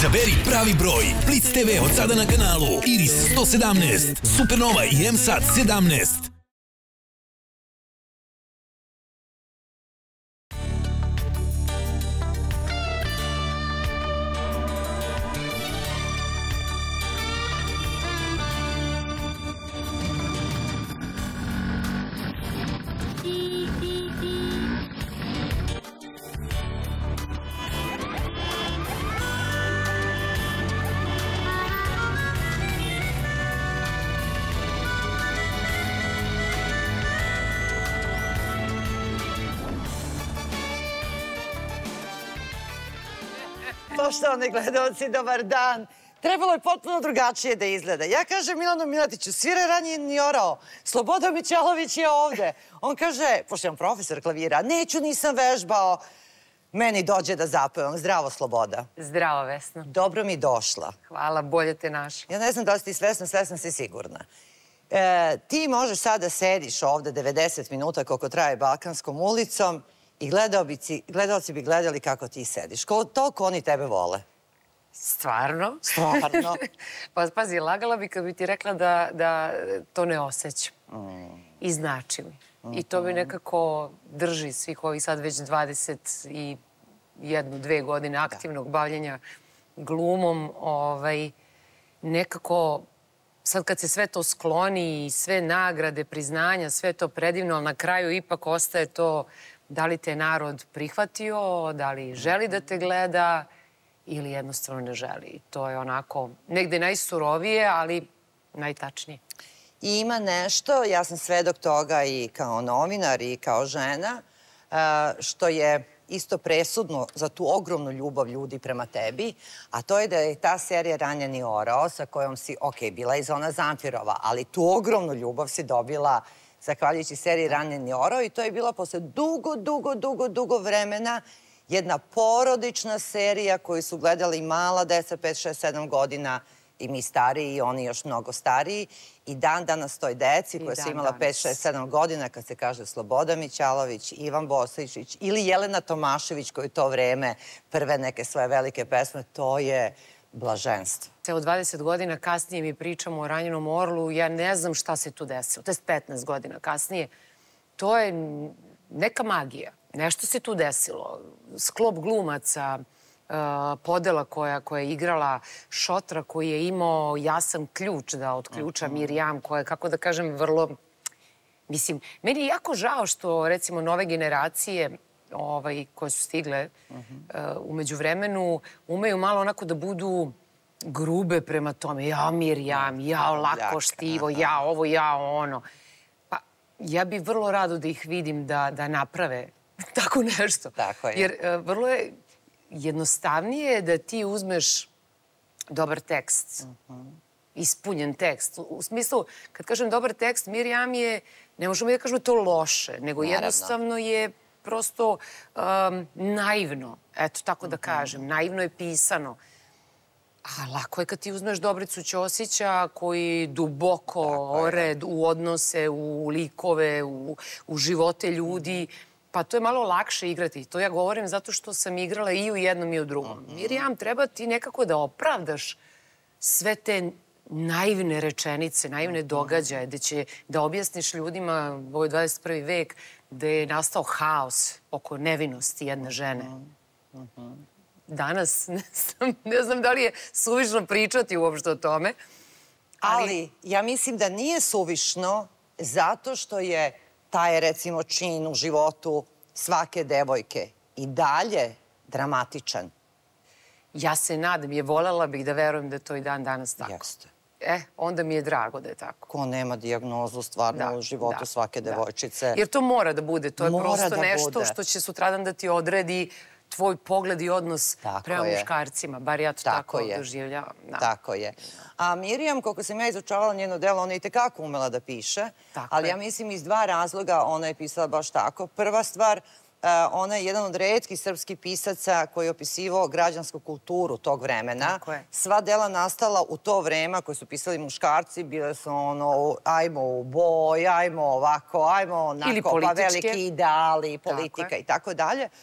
Izaberi pravi broj. Blitz TV od sada na kanalu Iris 117, Supernova i MSAT 17. Poštovani gledalci, dobar dan. Trebalo je potpuno drugačije da izgleda. Ja kažem Milanu Miletiću, svira ranije ni orao. Sloboda Mićalović je ovde. On kaže, pošto je on profesor klavira, neću, nisam vežbao. Meni dođe da zapevam. Zdravo, Sloboda. Zdravo, Vesna. Dobro mi došla. Hvala, bolje te našla. Ja ne znam da li si ti svesna si sigurna. Ti možeš sad da sediš ovde 90 minuta koliko traje Balkanskom ulicom i gledalci bi gledali kako ti sediš. Toliko oni tebe vole. Stvarno? Stvarno. Pa pazi, lagala bi kad bi ti rekla da to ne osjećam. I znači mi. I to mi nekako drži svih ovih sad već 21-2 godine aktivnog bavljenja glumom. Nekako, sad kad se sve to skloni i sve nagrade, priznanja, sve to predivno, ali na kraju ipak ostaje to da li te narod prihvatio, da li želi da te gleda ili jednostavno ne želi. To je onako negde najsurovije, ali najtačnije. I ima nešto, ja sam svedok toga i kao novinar i kao žena, što je isto presudno za tu ogromnu ljubav ljudi prema tebi, a to je da je ta serija Ranjeni orao, sa kojom si, bila i Zona Zamfirova, ali tu ogromnu ljubav si dobila zahvaljujući seriji Ranjeni orao i to je bila posle dugo vremena jedna porodična serija koju su gledali i mala deca, 5, 6, 7 godina, i mi stariji i oni još mnogo stariji. I dan danas toj deci koja su imala 5, 6, 7 godina, kad se kaže Sloboda Mićalović, Ivan Bosaičić ili Jelena Tomašević koji to vreme prve neke svoje velike pesme, to je blaženstvo. Evo 20 godina kasnije mi pričamo o Ranjenom orlu, ja ne znam šta se tu desilo. To je 15 godina kasnije. To je neka magija. Nešto se tu desilo. Sklop glumaca, podela koja je igrala, Šotra koji je imao jasan ključ da otključa Mirjam, koja je, kako da kažem, vrlo... Mislim, meni je jako žao što, recimo, nove generacije koje su stigle umeđu vremenu umeju malo onako da budu grube prema tome. Ja Mirjam, ja lako štivo, ja ovo, ja ono. Pa ja bi vrlo rado da ih vidim da naprave tako nešto. Tako je. Jer vrlo je jednostavnije da ti uzmeš dobar tekst, ispunjen tekst. U smislu, kad kažem dobar tekst, Mirjam je, ne možemo da kažemo to loše, nego jednostavno je prosto naivno, eto tako da kažem, naivno je pisano. A lako je kad ti uzmeš Dobricu Ćosića koji duboko ore u odnose, u likove, u živote ljudi. Pa to je malo lakše igrati. To ja govorim zato što sam igrala i u jednom i u drugom. Mirjam, treba ti nekako da opravdaš sve te naivne rečenice, naivne događaje, da će da objasniš ljudima u ovoj 21. vek da je nastao haos oko nevinosti jedne žene. Danas ne znam da li je suvišno pričati uopšte o tome. Ali ja mislim da nije suvišno zato što je taj, recimo, čin u životu svake devojke i dalje dramatičan. Ja se nadam, voljela bih da verujem da je to i dan danas tako. Jeste. Onda mi je drago da je tako. Ko nema dijagnozu stvarno u životu svake devojčice. Jer to mora da bude. To je prosto nešto što će sutradan da ti odredi tvoj pogled i odnos prema muškarcima. Bar ja to tako doživljavam. Tako je. A Mirjam, koliko sam ja izučavala njeno delo, ona je itekako umela da piše. Ali ja mislim iz dva razloga ona je pisala baš tako. Prva stvar, ona je jedan od retkih srpskih pisaca koji je opisivao građansku kulturu tog vremena. Sva dela nastala u to vreme koje su pisali muškarci, bile su ono, ajmo u boj, ajmo ovako, ajmo onako, pa veliki ideali, politika i tako dalje.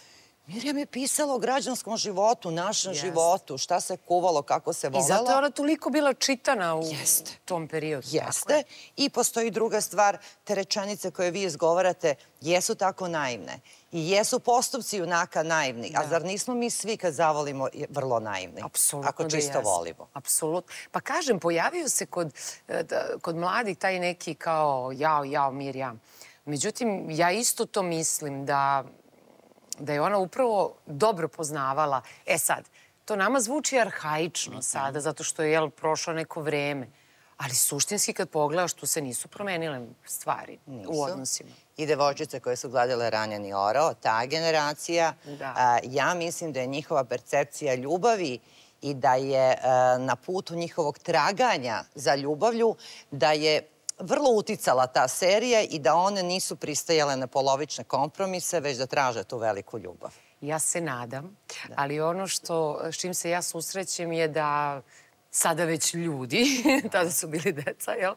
Mirjam je pisala o građanskom životu, našem životu, šta se kuvalo, kako se volela. I zato je ona toliko bila čitana u tom periodu. Jeste. I postoji druga stvar, te rečenice koje vi izgovarate jesu tako naivne. I jesu postupci junaka naivni. A zar nismo mi svi kad zavolimo vrlo naivni? Apsolutno ako čisto volimo. Apsolutno. Pa kažem, pojavio se kod mladih taj neki kao jao, Mirjam. Međutim, ja isto to mislim da je ona upravo dobro poznavala. E sad, to nama zvuči arhaično sada, zato što je prošlo neko vreme. Ali suštinski kad pogledaš, tu se nisu promenile stvari u odnosima. I devojčice koje su gledale Ranjeni orao, ta generacija, ja mislim da je njihova percepcija ljubavi i da je na putu njihovog traganja za ljubavlju, da je vrlo uticala ta serija i da one nisu pristajale na polovične kompromise, već da traže tu veliku ljubav. Ja se nadam, ali ono s čim se ja susrećem je da sada već ljudi, tada su bili deca, jel?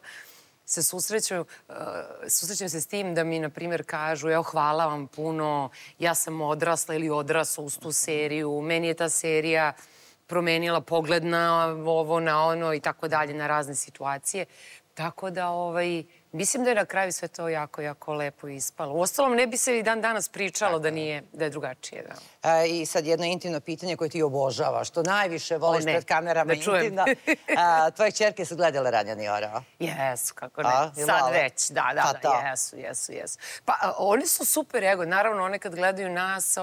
Susrećem se s tim da mi, na primjer, kažu evo, hvala vam puno, ja sam odrasla ili odrasla uz tu seriju, meni je ta serija promenila pogled na ovo, na ono i tako dalje, na razne situacije. Tako da, mislim da je na kraju sve to jako, jako lepo ispalo. Uostalom, ne bi se i dan danas pričalo da je drugačije. I sad jedno intimno pitanje koje ti obožavaš, što najviše voliš pred kamerama intimno. Tvoje ćerke su gledale Ranjeni orao? Jesu, kako ne. Sad već, da, jesu. Pa, oni su super ego. Naravno, one kad gledaju nas,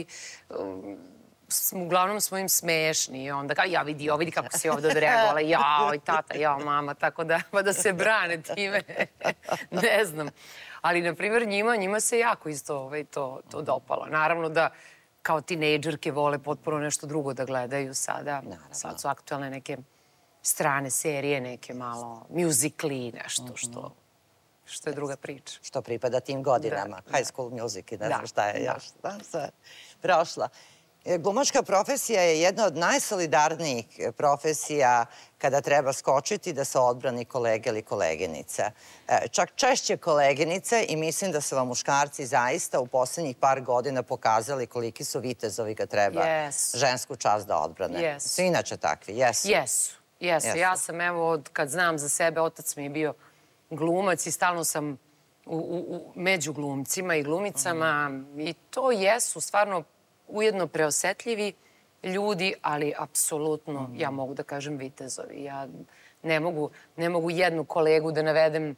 uglavnom smo im smešni i onda kao, vidi kako si ovdje odreagovala, jao, i tata, jao, mama, tako da, pa da se brane time, ne znam. Ali, na primjer, njima se jako isto to dopalo. Naravno da kao tinejdžerke vole potpuno nešto drugo da gledaju sada. Sad su aktualne neke strane serije, neke malo musicali, nešto što je druga priča. Što pripada tim godinama. High School Music i ne znam šta je još. Sve prošla. Glumačka profesija je jedna od najsolidarnijih profesija kada treba skočiti da se odbrani kolege ili koleginice. Čak češće koleginice i mislim da su vam muškarci zaista u posljednjih par godina pokazali koliki su vitezovi kad treba žensku čast da odbrane. Su inače takvi, jesu? Jesu. Ja sam, evo, kad znam za sebe, otac mi je bio glumac i stalno sam među glumcima i glumicama i to jesu stvarno ujedno preosetljivi ljudi, ali apsolutno, ja mogu da kažem, vitezovi. Ja ne mogu jednu kolegu da navedem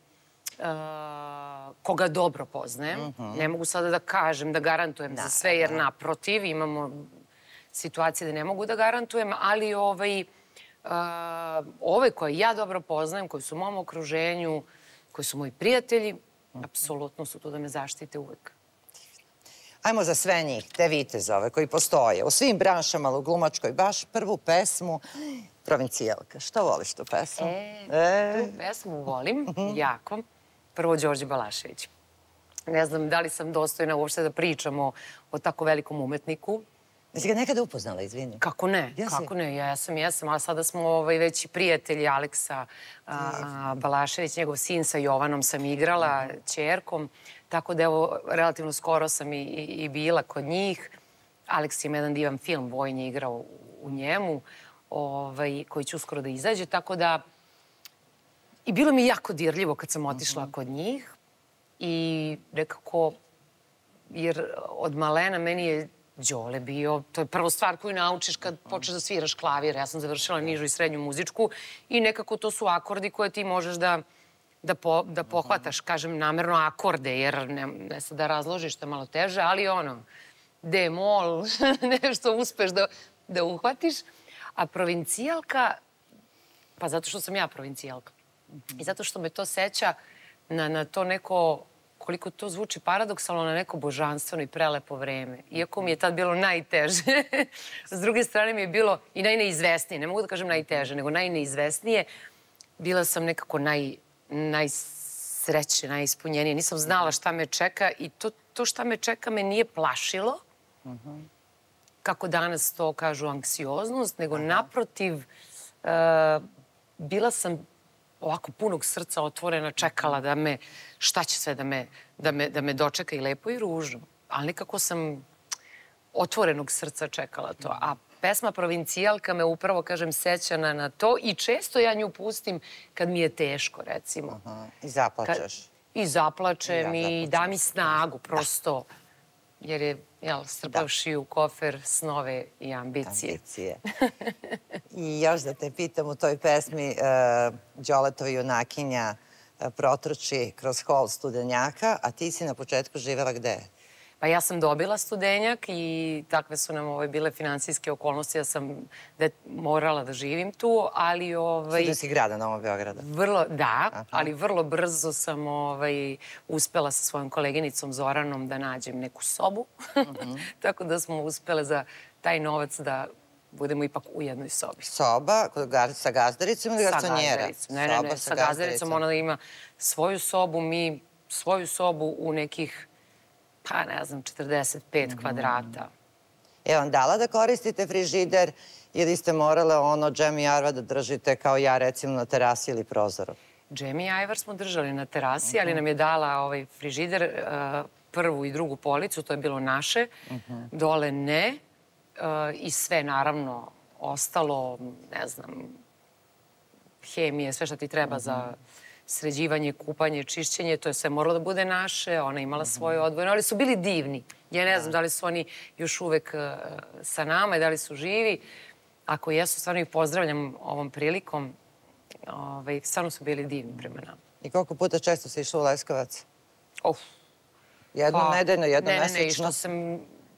koga dobro poznajem. Ne mogu sada da kažem, da garantujem za sve, jer naprotiv, imamo situacije da ne mogu da garantujem, ali ove koje ja dobro poznajem, koji su u mom okruženju, koji su moji prijatelji, apsolutno su tu da me zaštite uvek. Ajmo za sve njih, te vitezove koji postoje u svim branšama, u glumačkoj, baš prvu pesmu Provincijalka. Što voliš tu pesmu? Tu pesmu volim jako. Prvo Đorđe Balašević. Ne znam da li sam dostojna uopšte da pričamo o tako velikom umetniku. Jesi ga nekada upoznala, izvini? Kako ne, jesam, ali sada smo već i prijatelji Aleksa Balašević, njegov sin sa Jovanom sam igrala, ćerkom. Tako da, evo, relativno skoro sam i bila kod njih. Aleks ima jedan divan film, Vojin je igrao u njemu, koji će uskoro da izađe. Tako da, i bilo mi jako dirljivo kad sam otišla kod njih. I nekako, jer od malena meni je Đole bio, to je prvo stvar koju naučiš kad počeš da sviraš klavir. Ja sam završila nižu i srednju muzičku i nekako to su akordi koje ti možeš da pohvataš, kažem, namerno akorde, jer ne sad da razložiš, to je malo teže, ali D, mol, nešto uspeš da uhvatiš. A provincijalka, pa zato što sam ja provincijalka. I zato što me to seća na to neko, koliko to zvuči paradoksalno, na neko božanstveno i prelepo vreme. Iako mi je tad bilo najteže, s druge strane mi je bilo i najneizvesnije, ne mogu da kažem najteže, nego najneizvesnije. Bila sam nekako najsreće, najispunjenije. Nisam znala šta me čeka i to šta me čeka me nije plašilo, kako danas to kažu anksioznost, nego naprotiv bila sam ovako punog srca otvorena, čekala šta će sve da me dočeka i lepo i ružno. Ali nekako sam otvorenog srca čekala to. A pesma Provincijalka me upravo, kažem, seća na to i često ja nju pustim kad mi je teško, recimo. I zaplačeš. I zaplačem i da mi snagu, prosto. Jer je, strpavši u kofer snove i ambicije. I još da te pitam, u toj pesmi Đoletova junakinja protrči kroz hol Studenjaka, a ti si na početku živela gde? Pa ja sam dobila Studenjak i takve su nam bile finansijske okolnosti. Ja sam morala da živim tu, ali... Studenski grada Novog Beograda. Da, ali vrlo brzo sam uspela sa svojom koleginicom Zoranom da nađem neku sobu. Tako da smo uspele za taj novac da budemo ipak u jednoj sobi. Soba sa gazdaricom ili garsonjera? Ne, sa gazdaricom. Ona ima svoju sobu, mi svoju sobu u nekih, pa ne znam, 45 kvadrata. Je vam dala da koristite frižider ili ste morale ono džem i ajvar da držite kao ja recimo na terasi ili prozoru? Džem i ajvar smo držali na terasi, ali nam je dala frižider, prvu i drugu policu, to je bilo naše, dole ne. I sve, naravno, ostalo, ne znam, hemije, sve što ti treba za sređivanje, kupanje, čišćenje, to je sve moralo da bude naše, ona imala svoje odvojeno, ali su bili divni. Ja ne znam da li su oni još uvek sa nama i da li su živi. Ako jesu, stvarno ih pozdravljam ovom prilikom. Stvarno su bili divni prema nama. I koliko puta često si išla u Leskovac? Jednom nedeljno, jednom mesečno? Ne, išla sam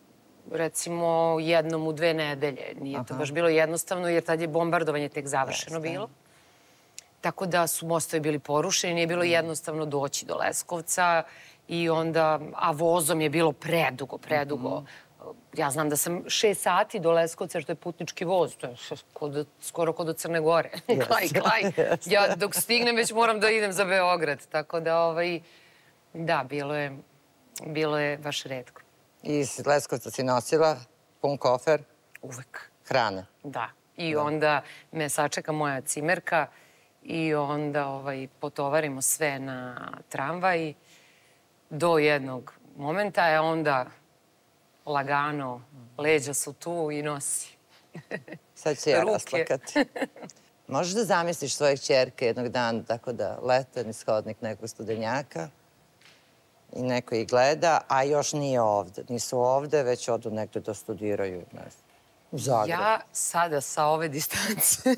recimo jednom u 2 nedelje. Nije to baš bilo jednostavno jer tad je bombardovanje tek završeno bilo. Tako da su mostovi bili porušeni, nije bilo jednostavno doći do Leskovca i onda, a vozom je bilo predugo. Ja znam da sam 6 sati do Leskovca, jer to je putnički voz, to je skoro kod do Crne Gore. Klaj. Ja dok stignem već moram da idem za Beograd, tako da, da, bilo je baš retko. I iz Leskovca si nosila pun kofer? Uvek. Hrane? Da. I onda me sačeka moja cimerka i onda potovarimo sve na tramvaj do jednog momenta, a onda lagano leđa su tu i nosi. Sad ću ja rasplakati. Možeš da zamisliš svoje ćerke jednog dana tako da lete niz hodnik nekog Studenjaka i neko ih gleda, a još nije ovde. Nisu ovde, već odu negde da studiraju, ne znam, u Zagrebu. Ja sada sa ove distance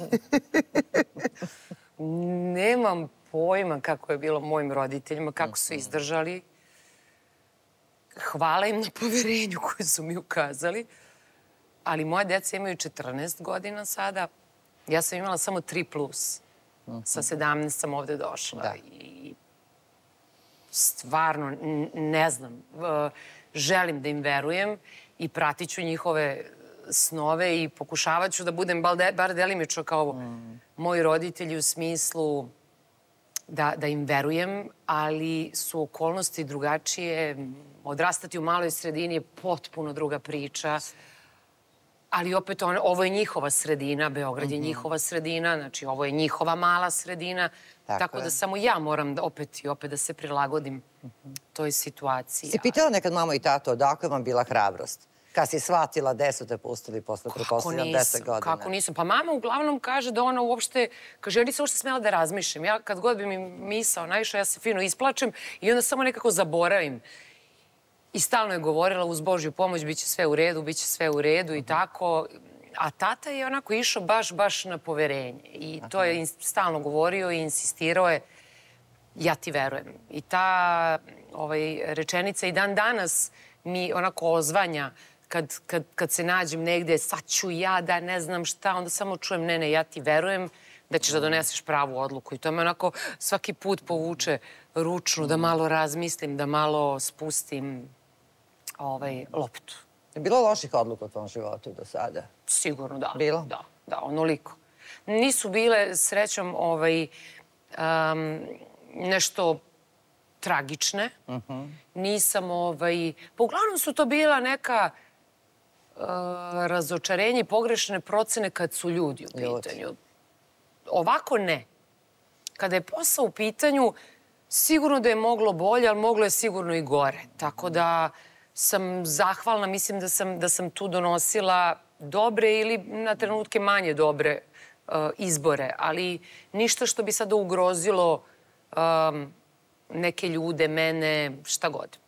nemam pojma kako je bilo mojim roditeljima, kako su izdržali. Hvala im na poverenju koje su mi ukazali. Ali moje deca imaju 14 godina sada. Ja sam imala samo 3+. Sa 17 sam ovde došla. I stvarno, ne znam, želim da im verujem i pratit ću njihove snove i pokušavat ću da budem bar delimično kao moji roditelji u smislu da im verujem, ali su okolnosti drugačije. Odrastati u maloj sredini je potpuno druga priča. Ali opet, ovo je njihova sredina, Beograd je njihova sredina, znači ovo je njihova mala sredina, tako da samo ja moram opet i opet da se prilagodim toj situaciji. Si pitala nekad mamu i tato odakle vam bila hrabrost? Kad si shvatila gde su te pustili posle prepostavljam 10 godina? Kako nisam? Pa mama uglavnom kaže da ona uopšte, kaže ja nisam uopšte smela da razmišljam. Ja kad god bi mi misao naišla, ja se fino isplačem i onda samo nekako zaboravim. I stalno je govorila uz Božju pomoć, bit će sve u redu, bit će sve u redu i tako. A tata je onako išao baš na poverenje. I to je stalno govorio i insistirao je, ja ti verujem. I ta rečenica i dan danas mi onako ozvanja kad se nađem negde, sad ću ja da ne znam šta, onda samo čujem, ne, ja ti verujem da ćeš da doneseš pravu odluku. I to me onako svaki put povuče ručnu, da malo razmislim, da malo spustim loptu. Je bilo loših odluka u tvom životu do sada? Sigurno da. Bilo? Da, onoliko. Nisu bile, srećom, nešto tragične. Nisam, pa uglavnom su to bila neka razočarenje i pogrešne procene kad su ljudi u pitanju. Ovako ne. Kada je posao u pitanju, sigurno da je moglo bolje, ali moglo je sigurno i gore. Tako da sam zahvalna, mislim da sam tu donosila dobre ili na trenutke manje dobre izbore, ali ništa što bi sada ugrozilo neke ljude, mene, šta god.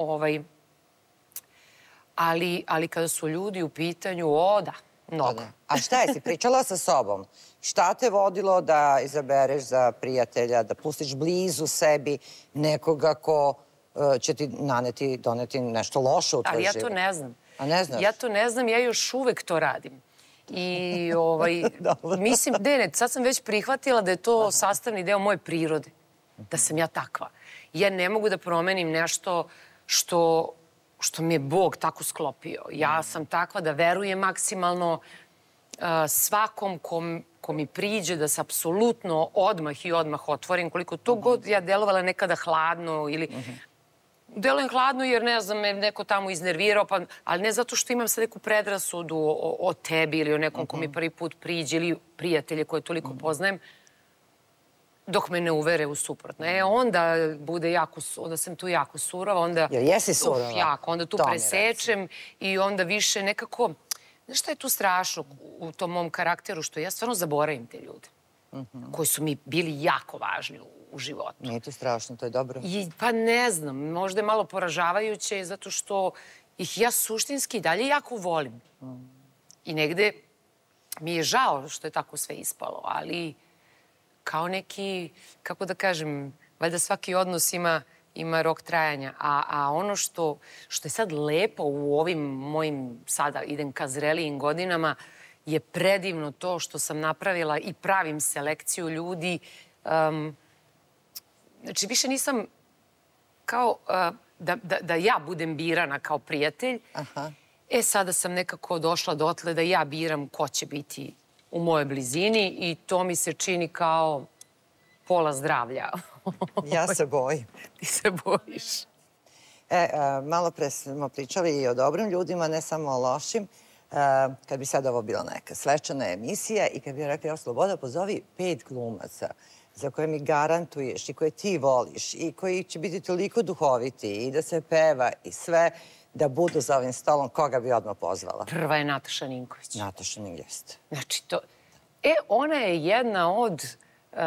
Ali kada su ljudi u pitanju, da, mnogo. A šta je si pričala sa sobom? Šta te vodilo da izabereš za prijatelja, da pustiš blizu sebi nekoga ko će ti doneti nešto loše u tvoj život? Ali ja to ne znam. A ne znaš? Ja to ne znam, ja još uvek to radim. I mislim, sad sam već prihvatila da je to sastavni deo moje prirode. Da sam ja takva. Ja ne mogu da promenim nešto što mi je Bog tako sklopio. Ja sam takva da verujem maksimalno svakom ko mi priđe da se apsolutno odmah otvorim. Koliko to god ja delovala nekada hladno ili... Delujem hladno jer, ne znam, me neko tamo iznervirao, ali ne zato što imam sad neku predrasudu o tebi ili o nekom ko mi prvi put priđe ili prijatelje koje toliko poznajem, dok me ne uvere u suprotno. Onda sam tu jako surova, onda... Jer jesi surova? Jako, onda tu presečem i onda više nekako... Znaš šta je tu strašno u tom mom karakteru, što ja stvarno zaboravim te ljude koji su mi bili jako važni u životu. Nije to strašno, to je dobro. Pa ne znam, možda je malo poražavajuće zato što ih ja suštinski dalje jako volim. I negde mi je žao što je tako sve ispalo, ali kao neki, kako da kažem, valjda svaki odnos ima rok trajanja. A ono što je sad lepo u ovim mojim, sada idem ka zrelijim godinama, je predivno to što sam napravila i pravim selekciju ljudi. Znači, više nisam kao da ja budem birana kao prijatelj. Sada sam nekako došla dotle da ja biram ko će biti u mojoj blizini i to mi se čini kao pola zdravlja. Ja se bojim. Ti se bojiš. Malo pre smo pričali i o dobrim ljudima, ne samo o lošim. Kad bi sad ovo bila neka svečana emisija i kad bi rekla, Sloboda, pozovi 5 glumaca za koje mi garantuješ i koje ti voliš i koji će biti toliko duhoviti i da se peva i sve, da budu za ovim stolom, koga bi odmah pozvala? Prva je Nataša Ninković. Nataša Ninković, jeste. Znači, to... ona je jedna od,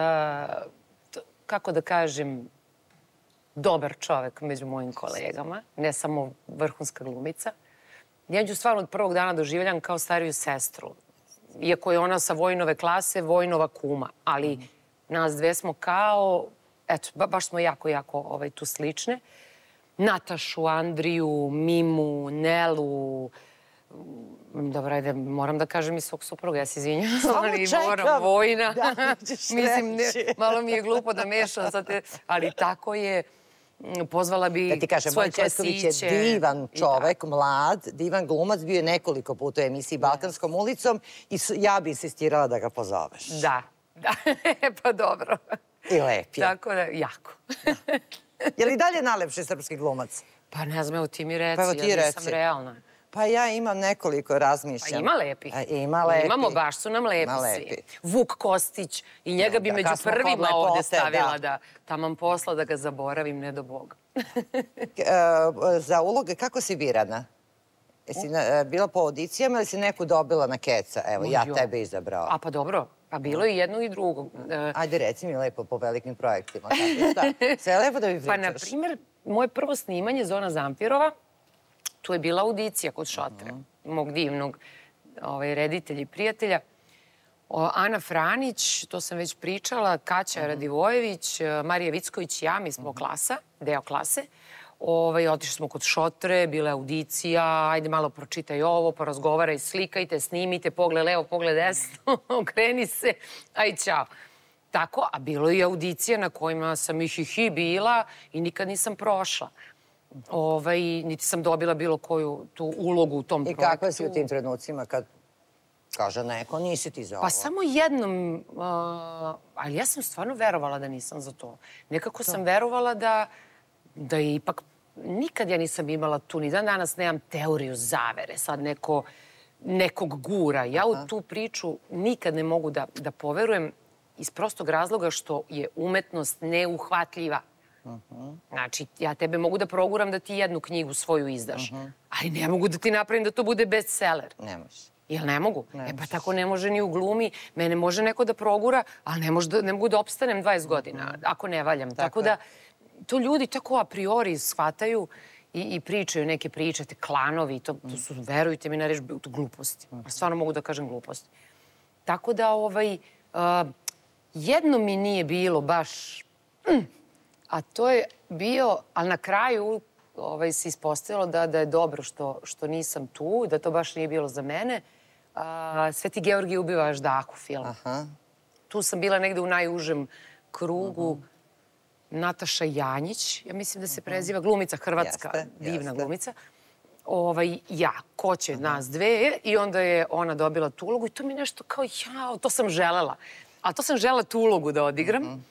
kako da kažem, dobar čovek među mojim kolegama, ne samo vrhunska glumica. Ja ću stvarno od prvog dana doživljam kao stariju sestru. Iako je ona sa Vojnove klase, Vojnova kuma. Ali nas dve smo kao, eto, baš smo jako tu slične. Natašu, Andriju, Mimu, Nelu. Dobro, ajde, moram da kažem i svog supruga, ja se izvinjam. Samo čekam Vojna. da ćeš Mislim, reći. malo mi je glupo da mešam sa te, ali tako je. Pozvala bi svoje klasiće. Da ti kažem, Moj Četković je divan čovek, mlad, divan glumac, bio je nekoliko puta u emisiji Balkanskom ulicom i ja bi insistirala da ga pozoveš. Da, pa dobro. I lep je. Tako da, jako. Je li dalje najlepši srpski glumac? Pa ne znam, evo ti mi reci, ja nisam realna. Pa ja imam nekoliko razmišljanja. Pa ima lepih. Ima lepih. Imamo, baš su nam lepi svi. Vuk Kostić, i njega bi među prvima ovde stavila da taman posla da ga zaboravim, ne do Boga. Za uloge, kako si birana? Jesi bila po audicijama ili si neku dobila na keca? Evo, ja tebe izabrao. A pa dobro, pa bilo je jednog i drugog. Ajde, reci mi lepo po velikim projektima. Sve je lepo da mi pričaš. Pa, na primjer, moje prvo snimanje Zona Zampirova, tu je bila audicija kod Šotre, mog divnog reditelja i prijatelja. Ana Franić, to sam već pričala, Kaća Radivojević, Marija Vicković i ja, mi smo klasa, deo klase. Otišli smo kod Šotre, bila je audicija, ajde malo pročitaj ovo, porazgovaraj, slikajte, snimite, pogled levo, pogled desno, okreni se, aj čao. Tako, a bilo je i audicija na kojima sam i bila i nikad nisam prošla. Niti sam dobila bilo koju tu ulogu u tom projektu. I kakva si u tim trenucima kad kaže neko, nisi ti za ovo? Pa samo jednom, ali ja sam stvarno verovala da nisam za to. Nekako sam verovala da je ipak, nikad ja nisam imala tu, ni dan danas nemam teoriju zavere, sad nekog gura. Ja u tu priču nikad ne mogu da poverujem iz prostog razloga što je umetnost neuhvatljiva. Znači, ja tebe mogu da proguram da ti jednu knjigu svoju izdaš, ali ne mogu da ti napravim da to bude bestseller. Ne može. Jel ne mogu? Pa tako ne može ni u glumi. Mene može neko da progura, ali ne mogu da opstanem 20 godina ako ne valjam. Tako da to ljudi tako a priori shvataju i pričaju neke priče, te klanovi, to su, verujte mi na reč, gluposti. Stvarno mogu da kažem gluposti. Tako da, jedno mi nije bilo baš, a to je bio, ali na kraju se ispostavilo da je dobro što nisam tu, da to baš nije bilo za mene. Sveti Georgij ubiva Aždahu film. Tu sam bila negde u najužem krugu. Nataša Janjić, ja mislim da se preziva, glumica hrvatska, divna glumica. Ja, ko će nas dve, i onda je ona dobila tu ulogu i to mi nešto kao, jao, to sam želela. A to sam želela tu ulogu da odigram.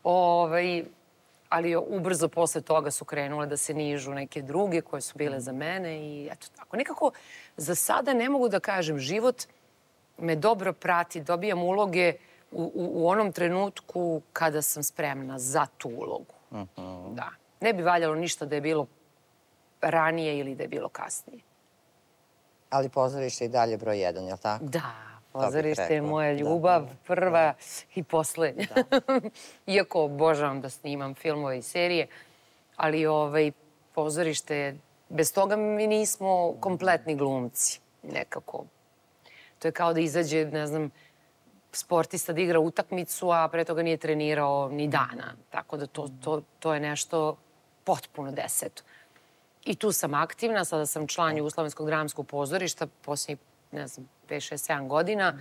Ali ubrzo posle toga su krenule da se nižu neke druge koje su bile za mene i eto tako. Nekako za sada ne mogu da kažem, život me dobro prati, dobijam uloge u onom trenutku kada sam spremna za tu ulogu. Da. Ne bi valjalo ništa da je bilo ranije ili da je bilo kasnije. Ali pozorište je i dalje broj 1, je li tako? Da, pozorište je moja ljubav, prva i poslednja. Iako obožavam da snimam filmove i serije, ali pozorište je, bez toga mi nismo kompletni glumci, nekako. To je kao da izađe, ne znam, sportista da igra utakmicu, a pre toga nije trenirao ni dana. Tako da to je nešto potpuno deseto. I tu sam aktivna, sada sam član Jugoslovenskog dramskog pozorišta, posljednjih, ne znam, 5, 6, 7 godina.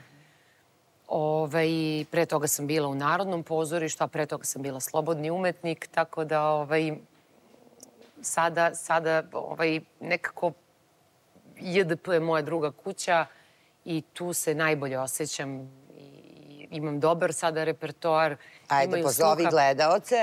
Pre toga sam bila u Narodnom pozorištu, a pre toga sam bila slobodni umetnik, tako da sada nekako JDP je moja druga kuća i tu se najbolje osjećam. Imam dobar sada repertoar. Ajde, pozovi gledaoce.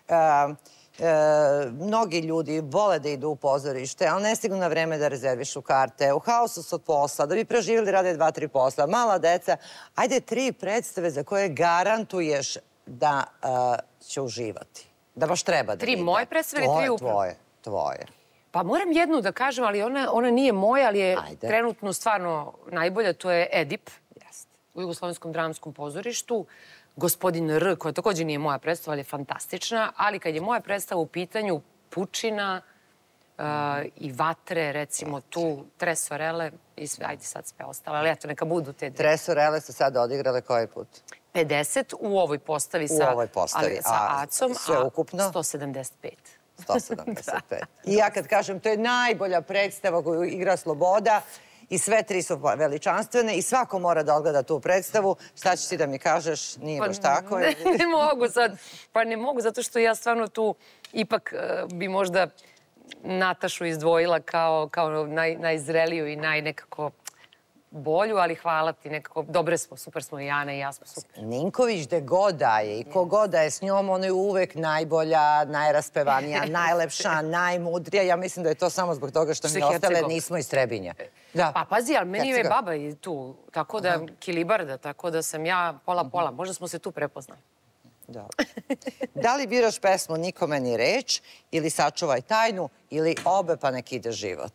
Mnogi ljudi vole da idu u pozorište, ali ne stignu na vreme da rezervišu karte. U haosu su od posla, da bi preživjeli rade 2-3 posla. Mala deca. Ajde 3 predstave za koje garantuješ da će uživati. Da baš treba da vide. 3 moje predstave ili 3 upravo? Tvoje. Pa moram jednu da kažem, ali ona nije moja, ali je trenutno stvarno najbolja. To je Edip u Jugoslovenskom dramskom pozorištu. Gospodin R, koja također nije moja predstava, ali je fantastična. Ali kad je moja predstava u pitanju, Pučina i Vatre, recimo tu, Tresorele i sve, ajde sad sve ostale, ali eto, neka budu te... Tresorele se sad odigrale koji put? 50 u ovoj postavi sa Acom, sve ukupno? 175. 175. I ja kad kažem, to je najbolja predstava koju igra Sloboda, i sve 3 su veličanstvene i svako mora da odgleda tu predstavu. Šta ćeš ti da mi kažeš? Nije baš tako? Ne mogu sad. Pa ne mogu, zato što ja stvarno tu ipak bi možda Natašu izdvojila kao najzreliju i najnekako bolju, ali hvala ti, nekako dobre smo, super smo i Jana i ja smo super. Ninković gde god daje i ko god da je s njom, ona je uvek najbolja, najraspevanija, najlepša, najmudrija. Ja mislim da je to samo zbog toga što mi ostale nismo iz Trebinja. Pa pazi, ali meni je baba i tu, tako da Kilibarda, tako da sam ja pola-pola. Možda smo se tu prepoznali. Da li biraš pesmu Nikome ni reč ili Sačuvaj tajnu ili obe pa nek ide život?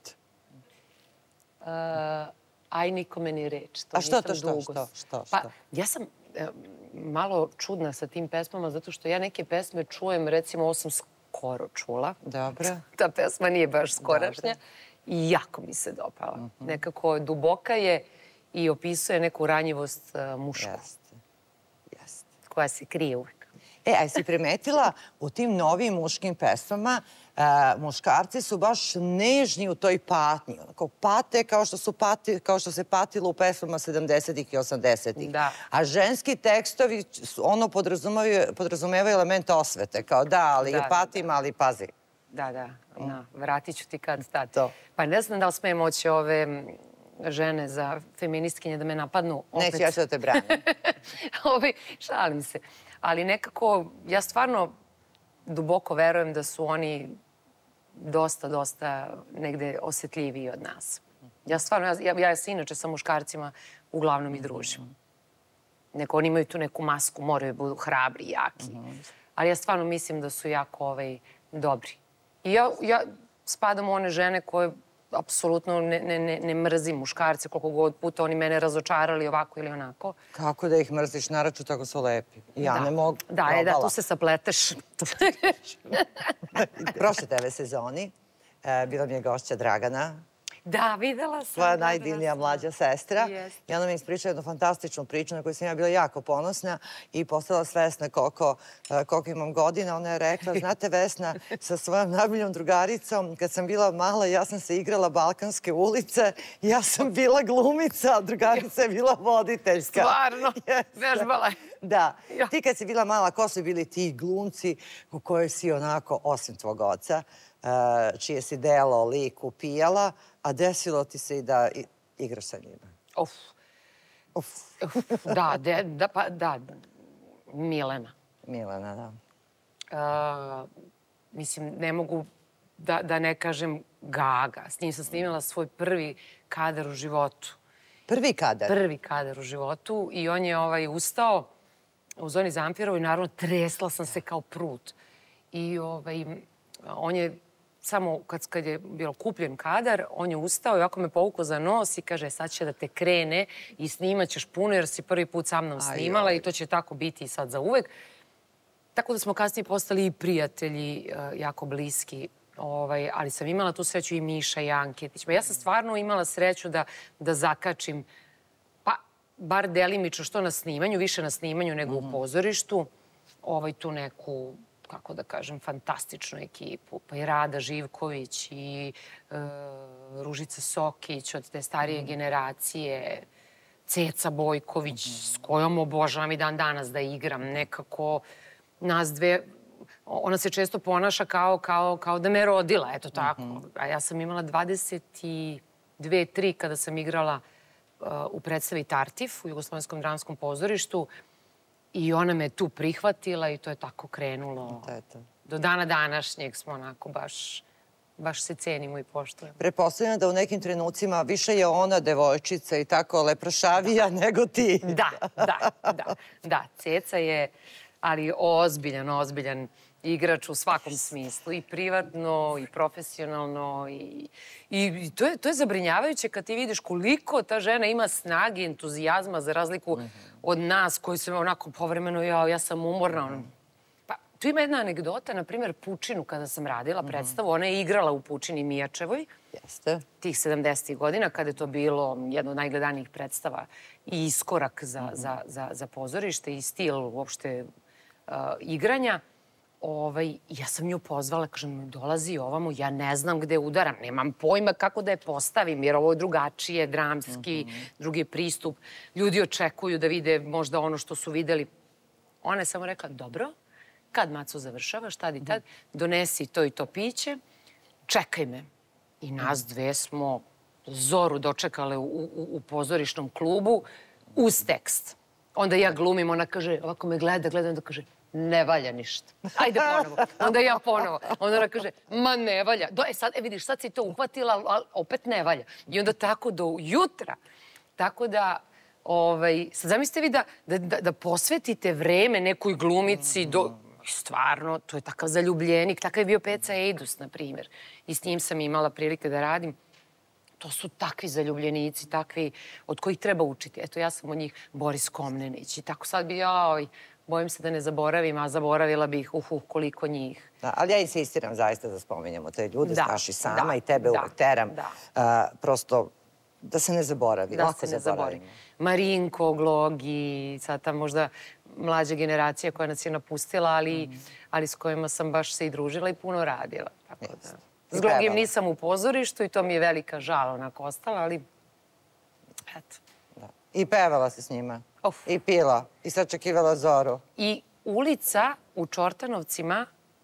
Aj, nikome ni reč. A što to? Pa, ja sam malo čudna sa tim pesmama, zato što ja neke pesme čujem, recimo, ovo sam skoro čula. Dobro. Ta pesma nije baš skorašnja. I jako mi se dopala. Nekako duboka je i opisuje neku ranjivost mušku. Jeste. Koja se krije uvek. A si primetila u tim novim muškim pesmama muškarci su baš nežni u toj patnji. Pate kao što se patilo u pesmama 70-ih i 80-ih. A ženski tekstovi podrazumevaju element osvete. Kao da, ali je patim, ali pazi. Da. Vratit ću ti kad tad. Pa ne znam da li smijem moći ove žene za feministkinje da me napadnu. Neću, ja ću da te branim. Šalim se. Ali nekako, ja stvarno duboko verujem da su oni dosta negde osjetljiviji od nas. Ja stvarno, ja se inače sa muškarcima uglavnom i družim. Oni imaju tu neku masku, moraju budu hrabri i jaki. ali ja stvarno mislim da su jako dobri. I ja spadam u one žene koje apsolutno ne mrzim muškarce koliko god puta oni mene razočarali ovako ili onako. Kako da ih mrziš, naročito tako su lepi. Ja ne mogu. Da, tu se sapleteš. Prošle TV sezoni bila mi je gošća Dragana. Da, videla sam. Tvoja najdivnija mlađa sestra. I ona mi ispričala jednu fantastičnu priču na koju sam ja bila jako ponosna i postala svesna koliko imam godina. Ona je rekla, znate Vesna, sa svojom najboljom drugaricom, kad sam bila mala, ja sam se igrala Balkanske ulice, ja sam bila glumica, a drugarica je bila voditeljska. Stvarno, vežbala je. Da. Ti kad si bila mala, ko su bili ti glumci u kojoj si onako, osim tvog oca, čije si delo, lik upijala, a desilo ti se i da igraš sa njima? Da, Milena. Milena, da. Mislim, ne mogu da ne kažem Gaga. S njim sam snimila svoj prvi kadar u životu. Prvi kadar? Prvi kadar u životu i on je ustao u Zoni Zamfirova i naravno tresla sam se kao prut. I on je samo kad je bilo kupljen kadar, on je ustao i ovako me povukao za nos i kaže sad će da te krene i snimat ćeš puno jer si prvi put sa mnom snimala i to će tako biti i sad za uvek. Tako da smo kasnije postali i prijatelji, jako bliski. Ali sam imala tu sreću i Miša i Anketić. Ja sam stvarno imala sreću da zakačim, pa bar delimično što na snimanju, više na snimanju nego u pozorištu, tu neku, kako da kažem, fantastičnu ekipu. Pa i Rada Živković i Ružica Sokić od te starije generacije, Ceca Bojković, s kojom obožavam i dan danas da igram. Nekako nas dve, ona se često ponaša kao da me rodila, eto tako. A ja sam imala 22-3 kada sam igrala u predstavi Tartif u Jugoslovenskom dramskom pozorištu. I ona me tu prihvatila i to je tako krenulo. Do dana današnjeg smo onako baš se cenimo i poštujemo. Pretpostavljam da u nekim trenucima više je ona devojčica i tako leprošavija nego ti. Da. Ceca je, ali ozbiljan igrač u svakom smislu. I privatno, i profesionalno. I to je zabrinjavajuće kad ti vidiš koliko ta žena ima snage i entuzijazma za razliku od nas koji su onako povremeno, ja sam umorna. Pa tu ima jedna anegdota, na primjer Pučinu kada sam radila predstavu, ona je igrala u Pučini Mijačevoj. Jeste. Tih 70. godina kada je to bilo jedno od najgledanijih predstava i iskorak za pozorište i stil uopšte igranja. Ja sam nju pozvala, kažem, dolazi ovamo, ja ne znam gde udaram, nemam pojma kako da je postavim, jer ovo je drugačije, dramski, drugi pristup. Ljudi očekuju da vide možda ono što su videli. Ona je samo rekla, dobro, kad Maco završavaš, tad i tad, donesi to i to piće, čekaj me. I nas dve smo Zoru dočekale u pozorišnom klubu uz tekst. Onda ja glumim, ona kaže, ovako me gleda, onda kaže, ne valja ništa. Ajde ponovo. Onda ja ponovo. Onda ona kaže, ma ne valja. Vidiš, sad si to uhvatila, ali opet ne valja. I onda tako do jutra. Tako da, sad zamislite vi da posvetite vreme nekoj glumici, stvarno, to je takav zaljubljenik, takav je bio Peca Ejdus, na primjer. I s njim sam imala prilike da radim. To su takvi zaljubljenici, takvi od kojih treba učiti. Eto, ja sam od njih Boris Komnenić. I tako sad bi, bojim se da ne zaboravim, a zaboravila bih, koliko njih. Ali ja insistiram zaista da spominjamo te ljude, znaš i sama i tebe uvek teram. Prosto da se ne zaboravi. Da se ne zaboravi. Marinko, Glogi, sad ta možda mlađa generacija koja nas je napustila, ali s kojima sam baš se i družila i puno radila. S Glogim nisam u pozorištu i to mi je velika žal onako ostala, ali eto. I pevala se s njima. I pila. I sačekivala Zoru. I ulica u Čortanovcima,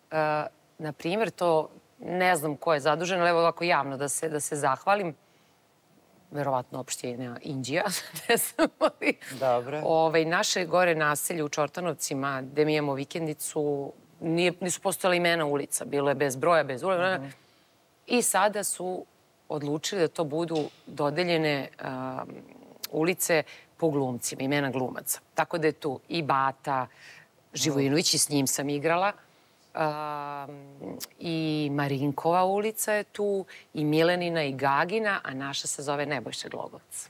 na primjer, to ne znam ko je zadužen, ali evo ovako javno da se zahvalim. Verovatno opština Inđija. Dobro. Naše gore naselje u Čortanovcima, gde mi imamo vikendicu, nisu postojala imena ulica. Bilo je bez broja, bez ulica. I sada su odlučili da to budu dodeljene ulice po glumcima, imena glumaca. Tako da je tu i Bata, Živojinović i s njim sam igrala. I Marinkova ulica je tu, i Milenina i Gagina, a naša se zove Nebojša Glogovac.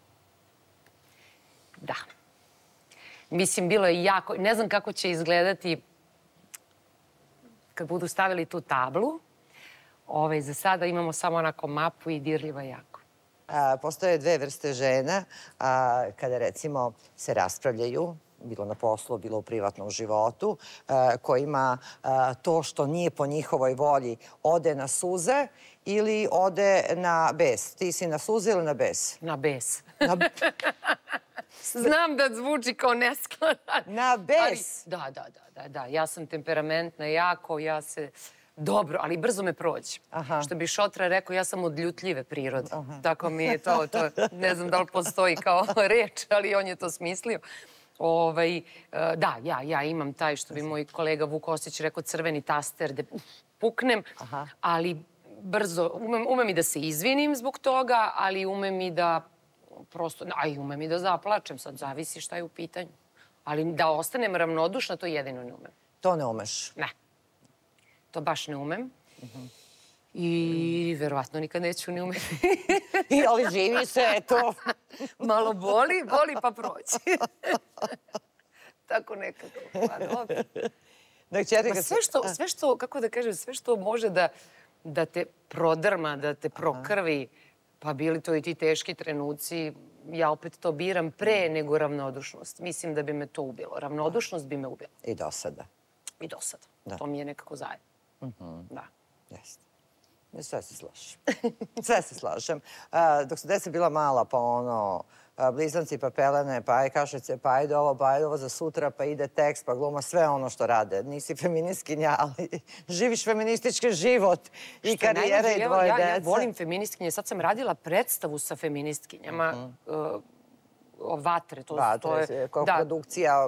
Da. Mislim, bilo je jako... Ne znam kako će izgledati kad budu stavili tu tablu. Za sada imamo samo onako mapu i dirljiva jako. Postoje dve vrste žena kada, recimo, se raspravljaju, bilo na poslu, bilo u privatnom životu, kojima to što nije po njihovoj volji ode na suze ili ode na bes. Ti si na suze ili na bes? Na bes. Znam da zvuči kao neskladan. Na bes? Da. Ja sam temperamentna jako, ja se... Dobro, ali brzo me prođe. Što bi Šotra rekao, ja sam od ljutljive prirode. Tako mi je to, ne znam da li postoji kao reč, ali on je to smislio. Da, ja imam taj, što bi moj kolega Vuk Ostić rekao, crveni taster, da puknem, ali brzo, umem i da se izvinim zbog toga, ali umem i da prosto, a i umem i da zaplačem, sad zavisi šta je u pitanju. Ali da ostanem ravnodušna, to jedino ne umem. To ne umeš? Ne. To baš ne umem. I verovatno nikad neću ne umeti. Ali živi se, eto. Malo boli pa proći. Tako nekako. Sve što, kako da kažem, sve što može da te prodrma, da te prokrvi, pa bili to i ti teški trenuci, ja opet to biram pre nego ravnodušnost. Mislim da bi me to ubilo. Ravnodušnost bi me ubila. I do sada. I do sada. To mi je nekako zajedno. Da. Jeste. Sve se slažem. Sve se slažem. Dok su deca bila mala, pa blizanci, pa pelene, pa aj kašice, pa ajde ovo za sutra, pa ide tekst, pa gluma, sve ono što rade. Nisi feministkinja, ali živiš feministički život i karijera i dvoje dece. Ja volim feministkinje. Sad sam radila predstavu sa feministkinjama. Vatre. Vatre, kao produkcija...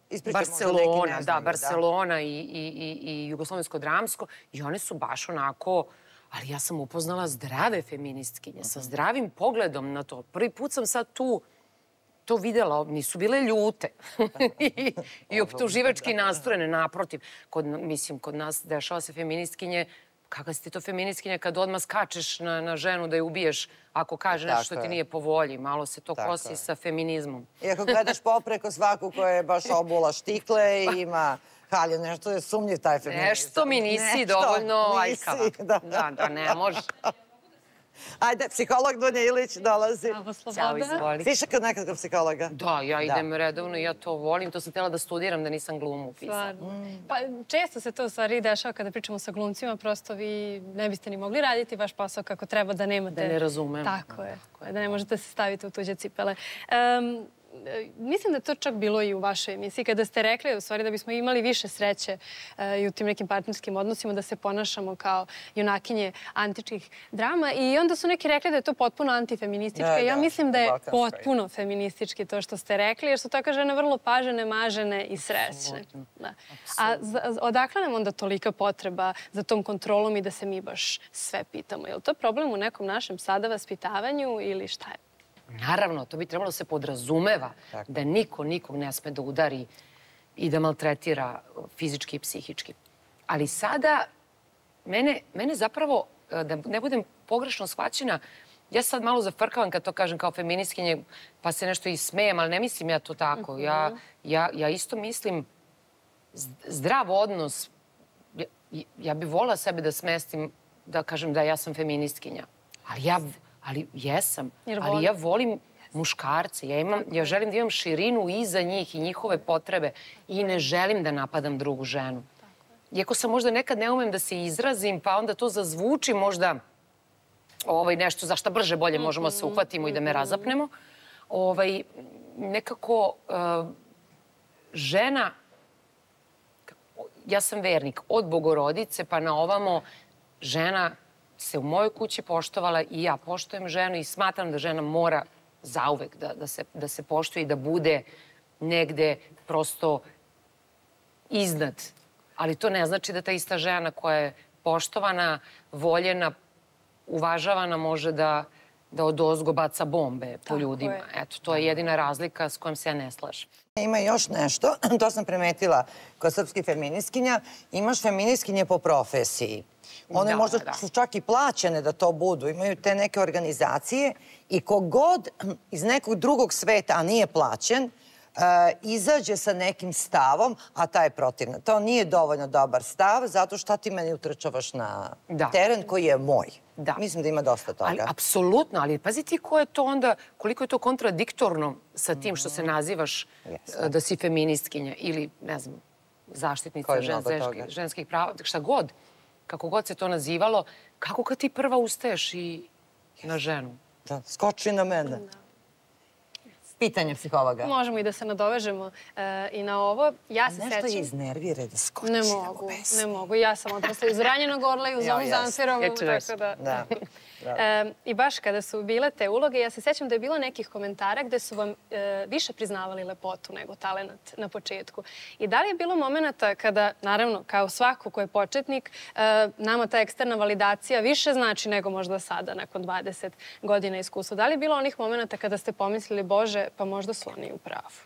Barcelona i Jugoslovensko-dramsko. I one su baš onako... Ali ja sam upoznala zdrave feministkinje, sa zdravim pogledom na to. Prvi put sam sad tu to videla, nisu bile ljute i optuživački nastrojene, naprotiv. Mislim, kod nas dešava se feministkinje. Kakva si ti to feministkinja kad odmah skačeš na ženu da je ubiješ ako kaže nešto što ti nije po volji? Malo se to kosi sa feminizmom. I ako gledaš popreko svaku koja je baš obula štikle i ima halje, nešto je sumnjiv taj feminizam. Nešto mi nisi dovoljno aljkava. Da, ne može. Ajde, psiholog Dunja Ilić dolazi. Ćao, izvoli. Ti išao kod nekakvog psihologa? Da, ja idem redovno i ja to volim. To sam htjela da studiram, da nisam glumu upisala. Pa često se to u stvari dešava kada pričamo sa glumcima. Prosto vi ne biste ni mogli raditi vaš posao kako treba, da nemate... Da ne razumem. Tako je. Da ne možete se staviti u tuđe cipele. Mislim da je to čak bilo i u vašoj emisiji, kada ste rekli u stvari da bismo imali više sreće i u tim nekim partnerskim odnosima, da se ponašamo kao junakinje antičkih drama. I onda su neki rekli da je to potpuno antifeministički. Ja mislim da je potpuno feministički to što ste rekli, jer su takve žene vrlo pažene, mažene i srećne. A odakle nam onda tolika potreba za tom kontrolom i da se mi baš sve pitamo? Je li to problem u nekom našem sada vaspitavanju ili šta je? Naravno, to bi trebalo se podrazumeva da niko nikog ne sme da udari i da maltretira fizički i psihički. Ali sada, mene zapravo, da ne budem pogrešno shvaćena, ja sad malo zafrkavam kad to kažem kao feministkinje, pa se nešto i smejem, ali ne mislim ja to tako. Ja isto mislim zdrav odnos. Ja bih volila sebe da smestim, da kažem da ja sam feministkinja. Ali jesam. Ali ja volim muškarce. Ja želim da imam širinu iza njih i njihove potrebe i ne želim da napadam drugu ženu. Iako sam možda nekad ne umem da se izrazim, pa onda to zazvuči možda nešto za šta brže bolje možemo se uhvatimo i da me razapnemo. Nekako žena, ja sam vernik, od Bogorodice pa na ovamo, žena se u mojoj kući poštovala i ja poštujem ženu i smatram da žena mora zauvek da se poštuje i da bude negde prosto iznad. Ali to ne znači da ta ista žena koja je poštovana, voljena, uvažavana može da da odozgo baca bombe po ljudima. Eto, to je jedina razlika s kojom se ja ne slažem. Ima još nešto, to sam primetila kod srpskih feministkinja, imaš feministkinje po profesiji. One možda su čak i plaćene da to budu, imaju te neke organizacije i kogod iz nekog drugog sveta, a nije plaćen, izađe sa nekim stavom, a taj je protivno. To nije dovoljno dobar stav, zato što ti meni utrčavaš na teren koji je moj. Mislim da ima dosta toga. Apsolutno, ali pazi ti ko je to onda, koliko je to kontradiktorno sa tim što se nazivaš da si feministkinja ili, ne znam, zaštitnica ženskih prava, šta god, kako god se to nazivalo, kako kad ti prva ustaješ i na ženu? Da, skoči na mene. Pitanje psihologa. Možemo i da se nadovežemo i na ovo. Ja se sećam... Nešto je iznervira da skoči na besu. Ne mogu. Ja sam odrasla iz ranjenog orla i uz ovom Zamfirovom, tako da... I baš kada su bile te uloge, ja se sećam da je bilo nekih komentara gde su vam više priznavali lepotu nego talenat na početku. I da li je bilo momenta kada, naravno, kao svako ko je početnik, nama ta eksterna validacija više znači nego možda sada, nakon 20 godina iskustva. Da li je bilo onih momenta kada ste pomislili, Bože, pa možda su oni u pravu?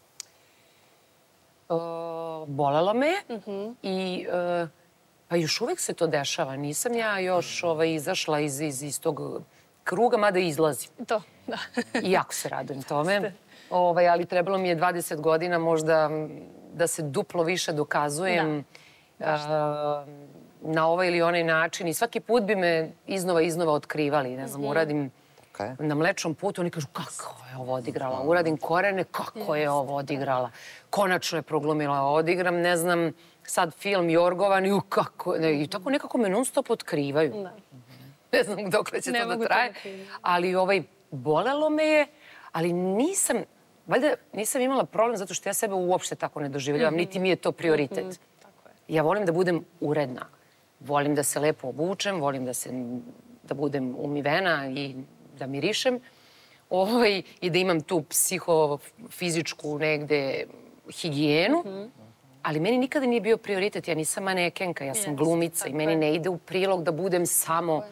Bolelo me i... Pa još uvek se to dešava. Nisam ja još izašla iz tog kruga, mada izlazim. To, da. I jako se radujem tome. Ali trebalo mi je 20 godina možda da se duplo više dokazujem na ovaj ili onaj način. I svaki put bi me iznova otkrivali. Ne znam, uradim na Mlečnom putu, oni kažu kako je ovo odigrala. Uradim Korene, kako je ovo odigrala. Konačno je proglumila, odigram, ne znam, sad film Jorgovan i tako nekako me non stop otkrivaju. Ne znam dokle će to da traje. Ali bolelo me je, ali valjda nisam imala problem zato što ja sebe uopšte tako ne doživljavam, niti mi je to prioritet. Ja volim da budem uredna. Volim da se lepo obučem, volim da budem umivena i da mirišem i da imam tu psihofizičku negde higijenu. Ali meni nikada nije bio prioritet. Ja nisam manekenka, ja sam glumica i meni ne ide u prilog da budem samo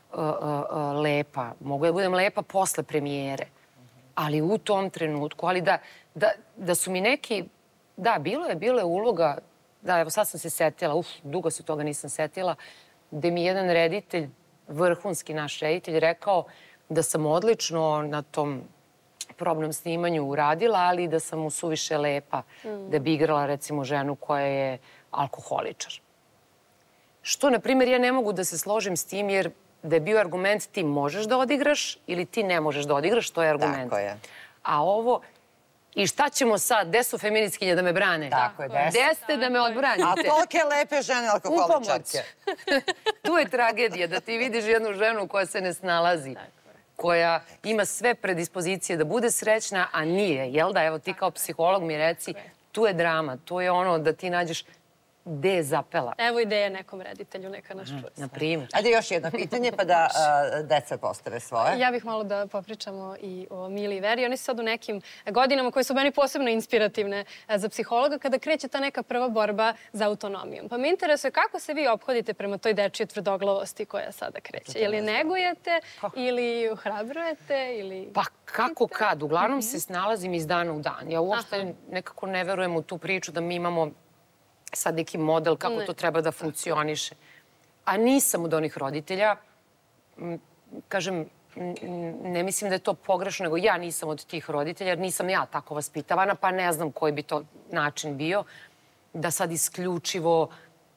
lepa. Mogu da budem lepa posle premijere. Ali u tom trenutku, ali da su mi neki... Da, bilo je uloga, da, evo sad sam se setila, dugo se toga nisam setila, gde mi jedan reditelj, vrhunski naš reditelj, rekao da sam odlično na tom probnom snimanju uradila, ali da sam mu suviše lepa da bi igrala, recimo, ženu koja je alkoholičar. Što, na primjer, ja ne mogu da se složim s tim, jer da je bio argument ti možeš da odigraš ili ti ne možeš da odigraš, to je argument. Tako je. A ovo... I šta ćemo sad? Gde su feministkinje da me brane? Tako je, gde ste da me odbranite? A tolike lepe žene alkoholičarke. Tu je tragedija, da ti vidiš jednu ženu koja se ne snalazi, koja ima sve predispozicije da bude srećna, a nije. Jel da? Evo ti kao psiholog mi reci, tu je drama, tu je ono da ti nađeš gde je zapela. Evo ideja nekom reditelju, neka nas čuje. Na primjer. Ajde još jedno pitanje pa da deca postave svoje. Ja bih malo da popričamo i o Mili i Veri. Oni su sad u nekim godinama koje su meni posebno inspirativne za psihologa kada kreće ta neka prva borba za autonomijom. Pa me interesuje kako se vi ophodite prema toj dečijoj tvrdoglavosti koja sada kreće. Je li negujete ili ohrabrujete? Pa kako kad? Uglavnom se snalazim iz dana u dan. Ja uopšte nekako ne verujem u tu priču da mi imamo sad neki model kako to treba da funkcioniše. A nisam od onih roditelja. Kažem, ne mislim da je to pogrešno, nego ja nisam od tih roditelja, jer nisam ja tako vaspitavana, pa ne znam koji bi to način bio. Da sad isključivo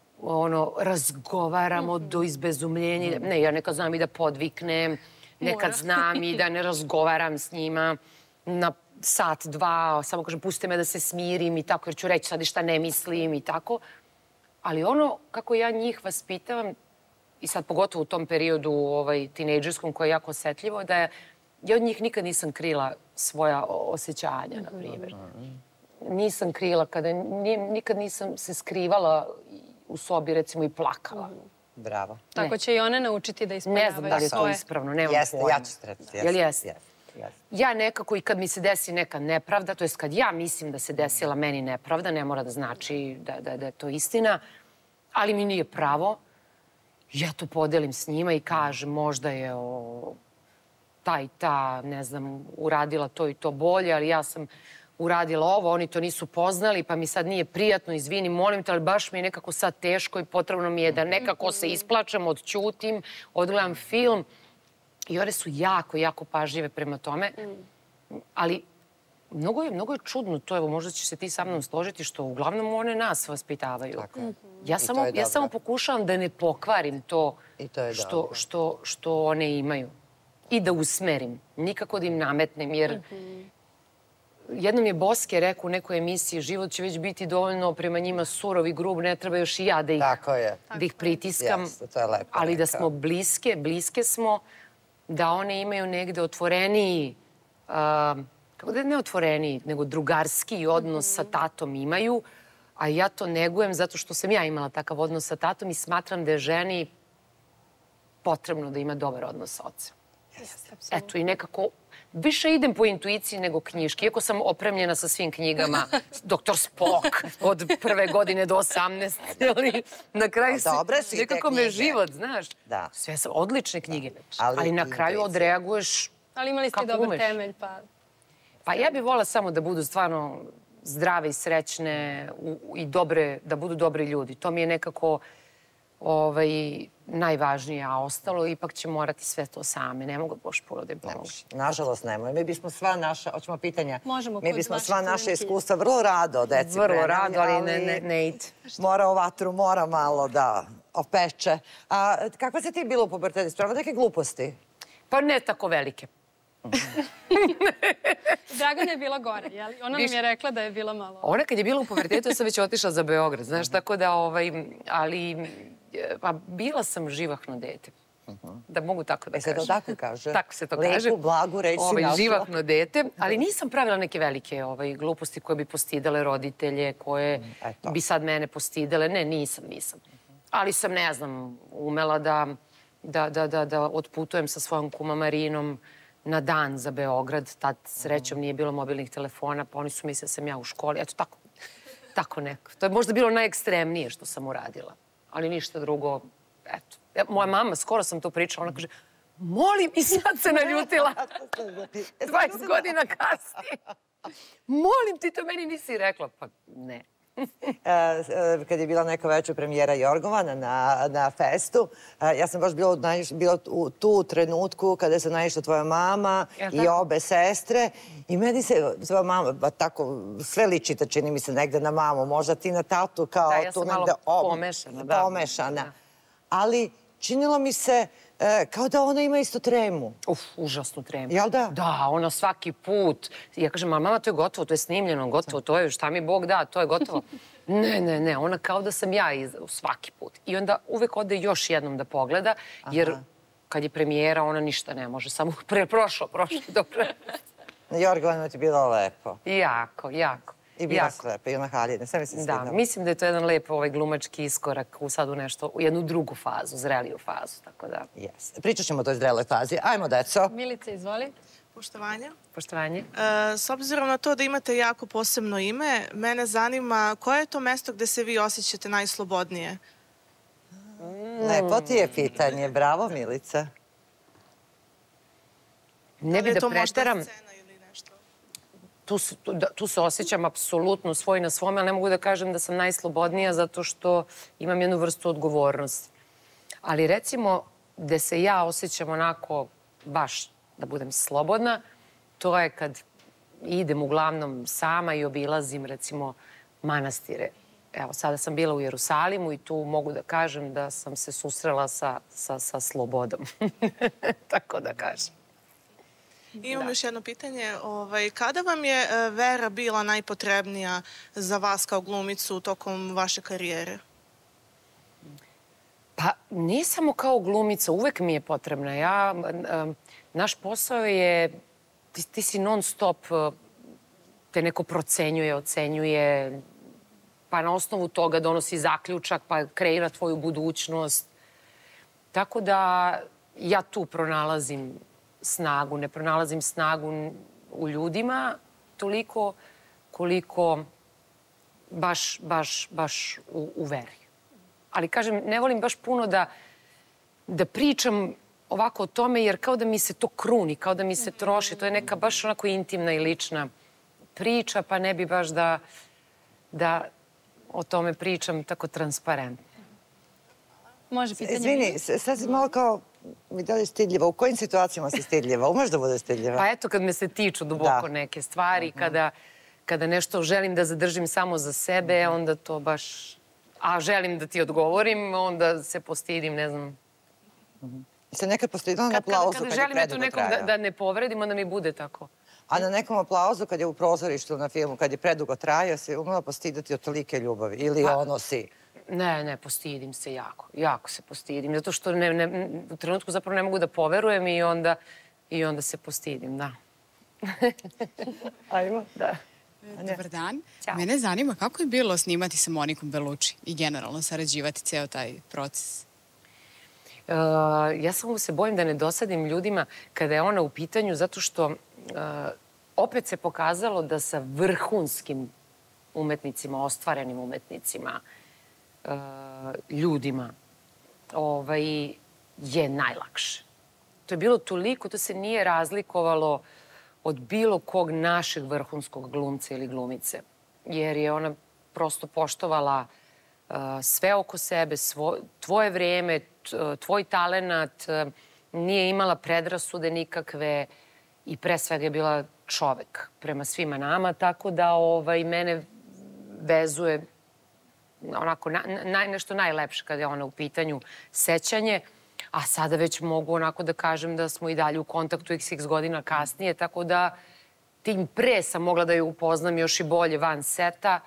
razgovaramo do izbezumljenja. Ne, ja nekad znam i da podviknem, nekad znam i da ne razgovaram s njima na sat, dva, samo kažem, pustite me da se smirim i tako, jer ću reći sad i šta ne mislim i tako. Ali ono kako ja njih vaspitavam, i sad pogotovo u tom periodu tinejdžerskom koje je jako osetljivo, da ja od njih nikad nisam krila svoja osjećanja, na primjer. Nisam krila, nikad nisam se skrivala u sobi, recimo, i plakala. Bravo. Tako će i one naučiti da ispoljavaju svoje. Ne znam da li je to ispravno, nemam pojma. Jeste, ja ću stretiti. Jel jeste? Ja nekako i kad mi se desi neka nepravda, to je kad ja mislim da se desila meni nepravda, ne mora da znači da je to istina, ali mi nije pravo, ja to podelim s njima i kažem možda je ta i ta, ne znam, uradila to i to bolje, ali ja sam uradila ovo, oni to nisu poznali, pa mi sad nije prijatno, izvini, molim te, ali baš mi je nekako sad teško i potrebno mi je da nekako se isplačem, odćutim, odgledam film. I one su jako, jako pažljive prema tome. Ali mnogo je čudno to, evo, možda ćeš se ti sa mnom složiti, što uglavnom one nas vaspitavaju. Ja samo pokušavam da ne pokvarim to što one imaju. I da usmerim. Nikako da im nametnem, jer jednom je Boske rekao u nekoj emisiji, život će već biti dovoljno prema njima surov i grub, ne treba još i ja da ih pritiskam. Ali da smo bliske smo, da one imaju negde otvoreniji, kako da ne otvoreniji, nego drugarski odnos sa tatom imaju, a ja to negujem zato što sam ja imala takav odnos sa tatom i smatram da je ženi potrebno da ima dobar odnos sa ocem. Eto, i nekako više idem po intuiciji nego knjiški. Iako sam opremljena sa svim knjigama, Doktor Spock od prve godine do 18. Ali na kraju nekako me život, znaš. Sve su odlične knjige. Ali na kraju odreaguješ kako umeš. Ali imali ste dobar temelj, pa... Pa ja bih volila samo da budu stvarno zdrave i srećne i dobre, da budu dobri ljudi. To mi je nekako najvažnije, a ostalo ipak će morati sve to same. Ne mogu baš puno da im pomogu. Nažalost, nemoj. Mi bismo sva naša, hoćemo pitanja, možemo, mi bismo sva naša iskustva vrlo rado deci preneli. Vrlo rado, ali ne ide. Mora o vatru, mora malo da opeče. A kakva si ti bila u pubertetu? Spremno neke gluposti? Pa ne tako velike. Dragana je bila gore, jel? Ona nam je rekla da je bila malo... Ona kad je bila u pubertetu, ja sam već otišla za Beograd, znaš, tako da, ali, pa bila sam živahno dete. Da mogu tako da kažem. Se to tako kaže? Tako se to kaže. Lepu, blagu reč si našla. Živahno dete, ali nisam pravila neke velike gluposti koje bi postidale roditelje, koje bi sad mene postidale. Ne, nisam. Ali sam, ne znam, umela da otputujem sa svojom kumom Marinom na dan za Beograd. Tad srećom nije bilo mobilnih telefona, pa oni su mislili da sam ja u školi. Eto, tako neko. To je možda bilo najekstremnije što sam uradila. Ali ništa drugo, eto. Moja mama, skoro sam to pričala, ona kaže, molim, i sad se naljutila. 20 godina kasnije. Molim, ti to meni nisi rekla. Pa ne. Kad je bila neka večer premijera Jorgovana na festu, ja sam baš bila u trenutku kada se naišla tvoja mama i obe sestre i meni se tvoja mama tako sve ličita, čini mi se negde na mamu, možda ti na tatu kao tu negde pomešana. Ali činilo mi se kao da ona ima isto tremu. Užasnu tremu. Jel da? Da, ona svaki put. Ja kažem, mama, to je gotovo, to je snimljeno, gotovo, to je šta mi Bog da, to je gotovo. Ne, ona kao da sam ja svaki put. I onda uvek ode još jednom da pogleda, jer kad je premijera, ona ništa ne može, samo prošlo, dobro. Na Jorgovanu ti je bilo lepo. Jako. I bila si lepa, i ona haljina, sve mi se svidilo. Da, mislim da je to jedan lep glumački iskorak sad u jednu drugu fazu, zreliju fazu, tako da... Pričat ćemo o toj zreloj fazi. Ajmo, deco. Milica, izvoli. Poštovanje. Poštovanje. S obzirom na to da imate jako posebno ime, mene zanima koje je to mesto gde se vi osjećate najslobodnije? Lepo ti je pitanje. Bravo, Milica. Ne bi da preštaram. Tu se osjećam apsolutno svoj na svome, ali ne mogu da kažem da sam najslobodnija zato što imam jednu vrstu odgovornosti. Ali recimo, gde se ja osjećam onako baš da budem slobodna, to je kad idem uglavnom sama i obilazim recimo manastire. Evo, sada sam bila u Jerusalimu i tu mogu da kažem da sam se susrela sa slobodom. Tako da kažem. Imam još jedno pitanje. Kada vam je vera bila najpotrebnija za vas kao glumicu tokom vaše karijere? Pa nije samo kao glumica, uvek mi je potrebna. Naš posao je, ti si non stop, te neko procenjuje, ocenjuje, pa na osnovu toga donosi zaključak, pa kreira tvoju budućnost. Tako da ja tu pronalazim snagu. Ne pronalazim snagu u ljudima toliko koliko baš u veri. Ali kažem, ne volim baš puno da pričam ovako o tome, jer kao da mi se to kruni, kao da mi se troši. To je neka baš onako intimna i lična priča, pa ne bi baš da o tome pričam tako transparentno. Može pitanje? Izvini, sad si malo kao mi da li stidljiva. U kojim situacijama si stidljiva? Umeš da bude stidljiva? Pa eto, kad me se tiču duboko neke stvari, kada nešto želim da zadržim samo za sebe, onda to baš... A želim da ti odgovorim, onda se postidim, ne znam. Se nekad postidila na aplauzu kad je predugo trajao? Kada želim nekog da ne povredim, onda mi bude tako. A na nekom aplauzu kad je u prozorištu na filmu, kad je predugo trajao, si umela postidati od tolike ljubavi? Ili ono si... Ne, postidim se jako. Jako se postidim. Zato što u trenutku zapravo ne mogu da poverujem i onda se postidim, da. Ajmo. Da. Dobar dan. Ćao. Mene zanima kako je bilo snimati sa Monikom Bellucci i generalno sarađivati ceo taj proces? Ja samo se bojim da ne dosadim ljudima kada je ona u pitanju, zato što opet se pokazalo da sa vrhunskim umetnicima, ostvarenim umetnicima, ljudima, je najlakše. To je bilo toliko, to se nije razlikovalo od bilo kog našeg vrhunskog glumca ili glumice. Jer je ona prosto poštovala sve oko sebe, tvoje vreme, tvoj talenat, nije imala predrasude nikakve i pre svega je bila čovek prema svima nama, tako da mene vezuje onako nešto najlepše kada je ona u pitanju sećanje, a sada već mogu onako da kažem da smo i dalje u kontaktu x godina kasnije, tako da tim pre sam mogla da ju upoznam još i bolje van seta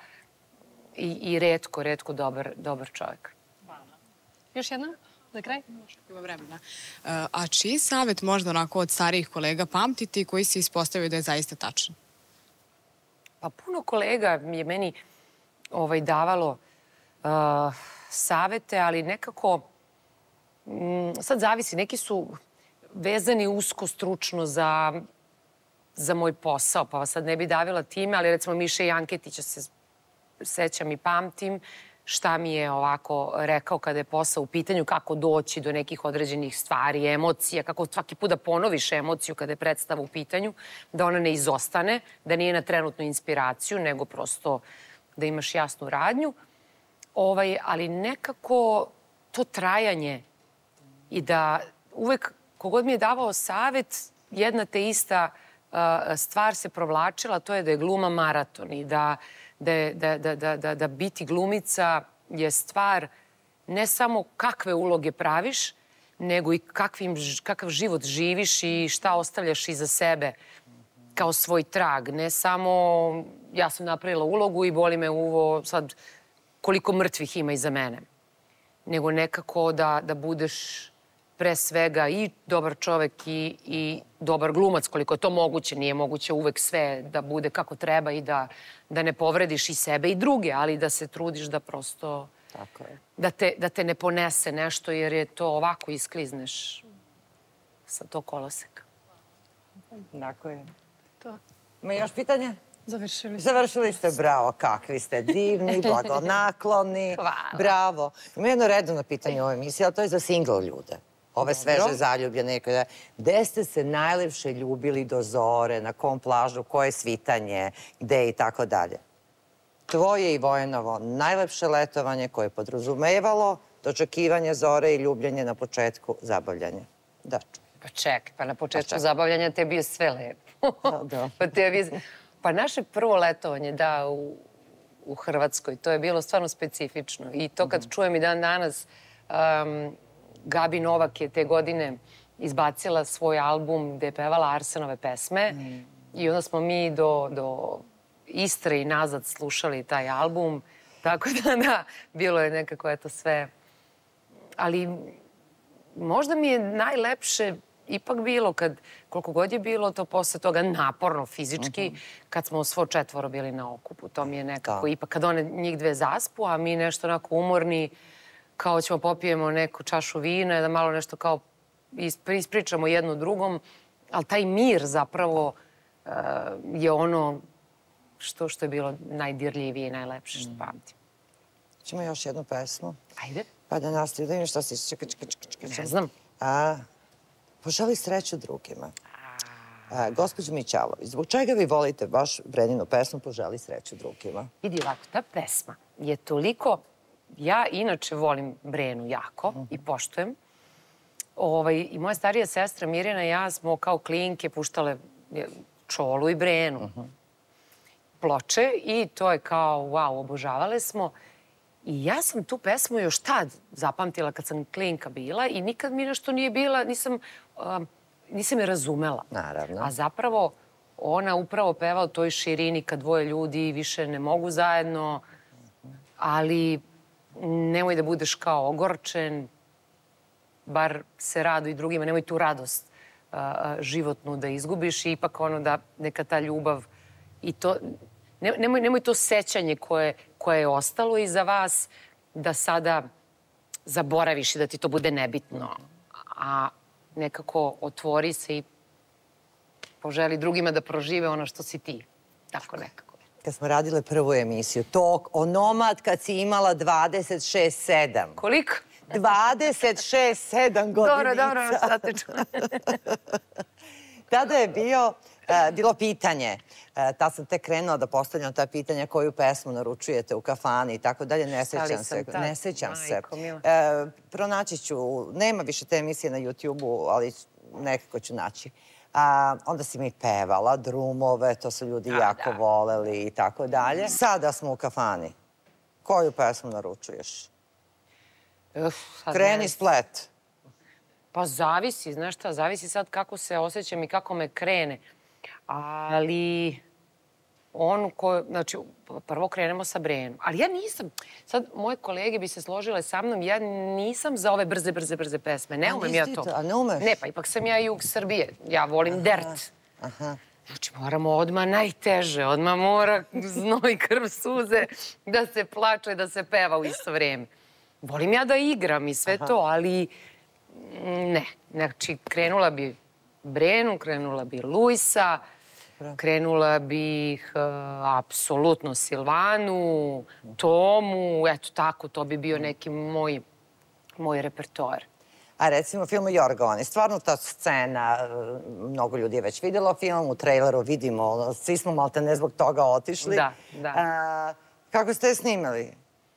i retko dobar čovjek. Još jedna? Za kraj? Ima vremena. A čiji savjet možda onako od starijih kolega pamtiti koji se ispostavio da je zaista tačan? Pa puno kolega je meni davalo savete, ali nekako sad zavisi. Neki su vezani usko stručno za moj posao, pa vas sad ne bi davila time, ali recimo Miše Janketića se sećam i pamtim šta mi je ovako rekao kada je posao u pitanju, kako doći do nekih određenih stvari, emocija, kako svaki put da ponoviš emociju kada je predstava u pitanju, da ona ne izostane, da nije na trenutnu inspiraciju, nego prosto da imaš jasnu radnju. Ali nekako to trajanje i da uvek, kogod mi je davao savet, jedna te ista stvar se provlačila, to je da je gluma maraton i da biti glumica je stvar ne samo kakve uloge praviš, nego i kakav život živiš i šta ostavljaš iza sebe kao svoj trag. Ne samo ja sam napravila ulogu i boli me uvo sad koliko mrtvih ima iza mene, nego nekako da budeš pre svega i dobar čovek i dobar glumac, koliko je to moguće. Nije moguće uvek sve da bude kako treba i da ne povrediš i sebe i druge, ali da se trudiš da prosto... Tako je. Da te ne ponese nešto, jer je to ovako isklizneš sa tog koloseka. Tako je. To. Ima još pitanje? Završili. Završili ste, bravo, kakvi ste divni, blagonakloni. Hvala. Bravo. Ima jedno redovno pitanje u ovoj emisiji, ali to je za single ljude. Ove sveže zaljubljene. Gde ste se najlepše ljubili do zore, na kom plažu, koje svitanje, gde i tako dalje? Tvoje i Vojanovo najlepše letovanje koje je podrazumevalo dočekivanje zore i ljubljenje na početku zabavljanja. Da, čujem. Pa čekaj, pa na početku zabavljanja tebi je sve lepo. Pa naše prvo letovanje, da, u Hrvatskoj, to je bilo stvarno specifično. I to kad čujem i dan danas, Gabi Novak je te godine izbacila svoj album gde je pevala Arsenove pesme i onda smo mi do Istre i nazad slušali taj album. Tako da, bilo je nekako eto sve. Ali možda mi je najlepše ipak bilo koliko god je bilo to posle toga naporno fizički, kad smo svo četvoro bili na okupu. To mi je nekako ipak kad one njih dve zaspu, a mi nešto onako umorni, kao ćemo popijemo neku čašu vina, da malo nešto kao ispričamo jedno drugom, ali taj mir zapravo je ono što je bilo najdirljivije i najlepše što pamtim. Ćemo još jednu pesmu. Ajde. Pa da nastavim, da vidim šta si... Ne znam. Poželi sreću drugima. Gospođo Mićalović, zbog čega vi volite baš Breninu pesmu Poželi sreću drugima? Vidi ovako, ta pesma je toliko... Ja inače volim Brenu jako i poštujem. I moja starija sestra Mirjana i ja smo kao klinke puštale Čolu i Brenu ploče i to je kao, wow, obožavale smo. I ja sam tu pesmu još tad zapamtila kad sam klinka bila i nikad mi nešto nije bila, nisam je razumela. Naravno. A zapravo ona upravo peva o toj širini kad dvoje ljudi više ne mogu zajedno, ali nemoj da budeš kao ogorčen, bar se raduj drugima, nemoj tu radost životnu da izgubiš i ipak ono da neka ta ljubav i to, nemoj to sećanje koje je ostalo iza vas da sada zaboraviš i da ti to bude nebitno, a nekako otvori se i poželi drugima da prožive ono što si ti. Tako nekako. Kad smo radile prvu emisiju, to onomad kad si imala 26-7. Koliko? 26-7 godinica. Dobro, statično. Tada je bilo pitanje. Tad sam tek krenula da postavljam ta pitanja koju pesmu naručujete u kafani i tako dalje. Ne sećam se. Pronaći ću, nema više te emisije na YouTube-u, ali nekako ću naći. Onda si mi pevala drumove, to su ljudi jako voleli i tako dalje. Sada smo u kafani. Koju pesmu naručuješ? Kreni splet. Pa zavisi, znaš šta, zavisi sad kako se osjećam i kako me krene. Ali znači, prvo krenemo sa Brenom. Ali ja nisam, sad moje kolege bi se složile sa mnom, ja nisam za ove brze pesme. Ne umem ja to. A ne umeš? Ne, pa ipak sam ja jug Srbije. Ja volim dert. Znači, moramo odmah najteže, odmah mora znoj, krv, suze, da se plače, da se peva u isto vreme. Volim ja da igram i sve to, ali ne. Znači, krenula bi Brenu, krenula bi Luisa, krenula bih apsolutno Silvanu, Tomu, eto tako, to bi bio neki moj repertoar. A recimo film Jorgoni, stvarno ta scena, mnogo ljudi je već vidjelo film, u traileru vidimo, svi smo malte ne zbog toga otišli. Da. Kako ste je snimali?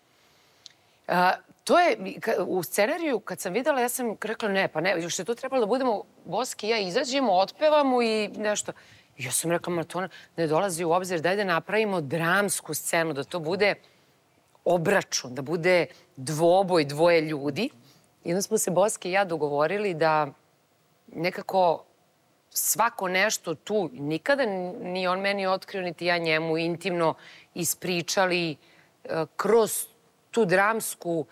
To je, u scenariju kad sam videla, ja sam rekla ne, pa ne, još je to trebalo da budemo Boski i ja izađemo, otpevamo i nešto. Ja sam rekla, ma to ne dolazi u obzir, daj da napravimo dramsku scenu, da to bude obračun, da bude dvoboj dvoje ljudi. I onda smo se Boski i ja dogovorili da nekako svako nešto tu, nikada ni on meni otkrio, niti ja njemu intimno ispričali kroz tu dramsku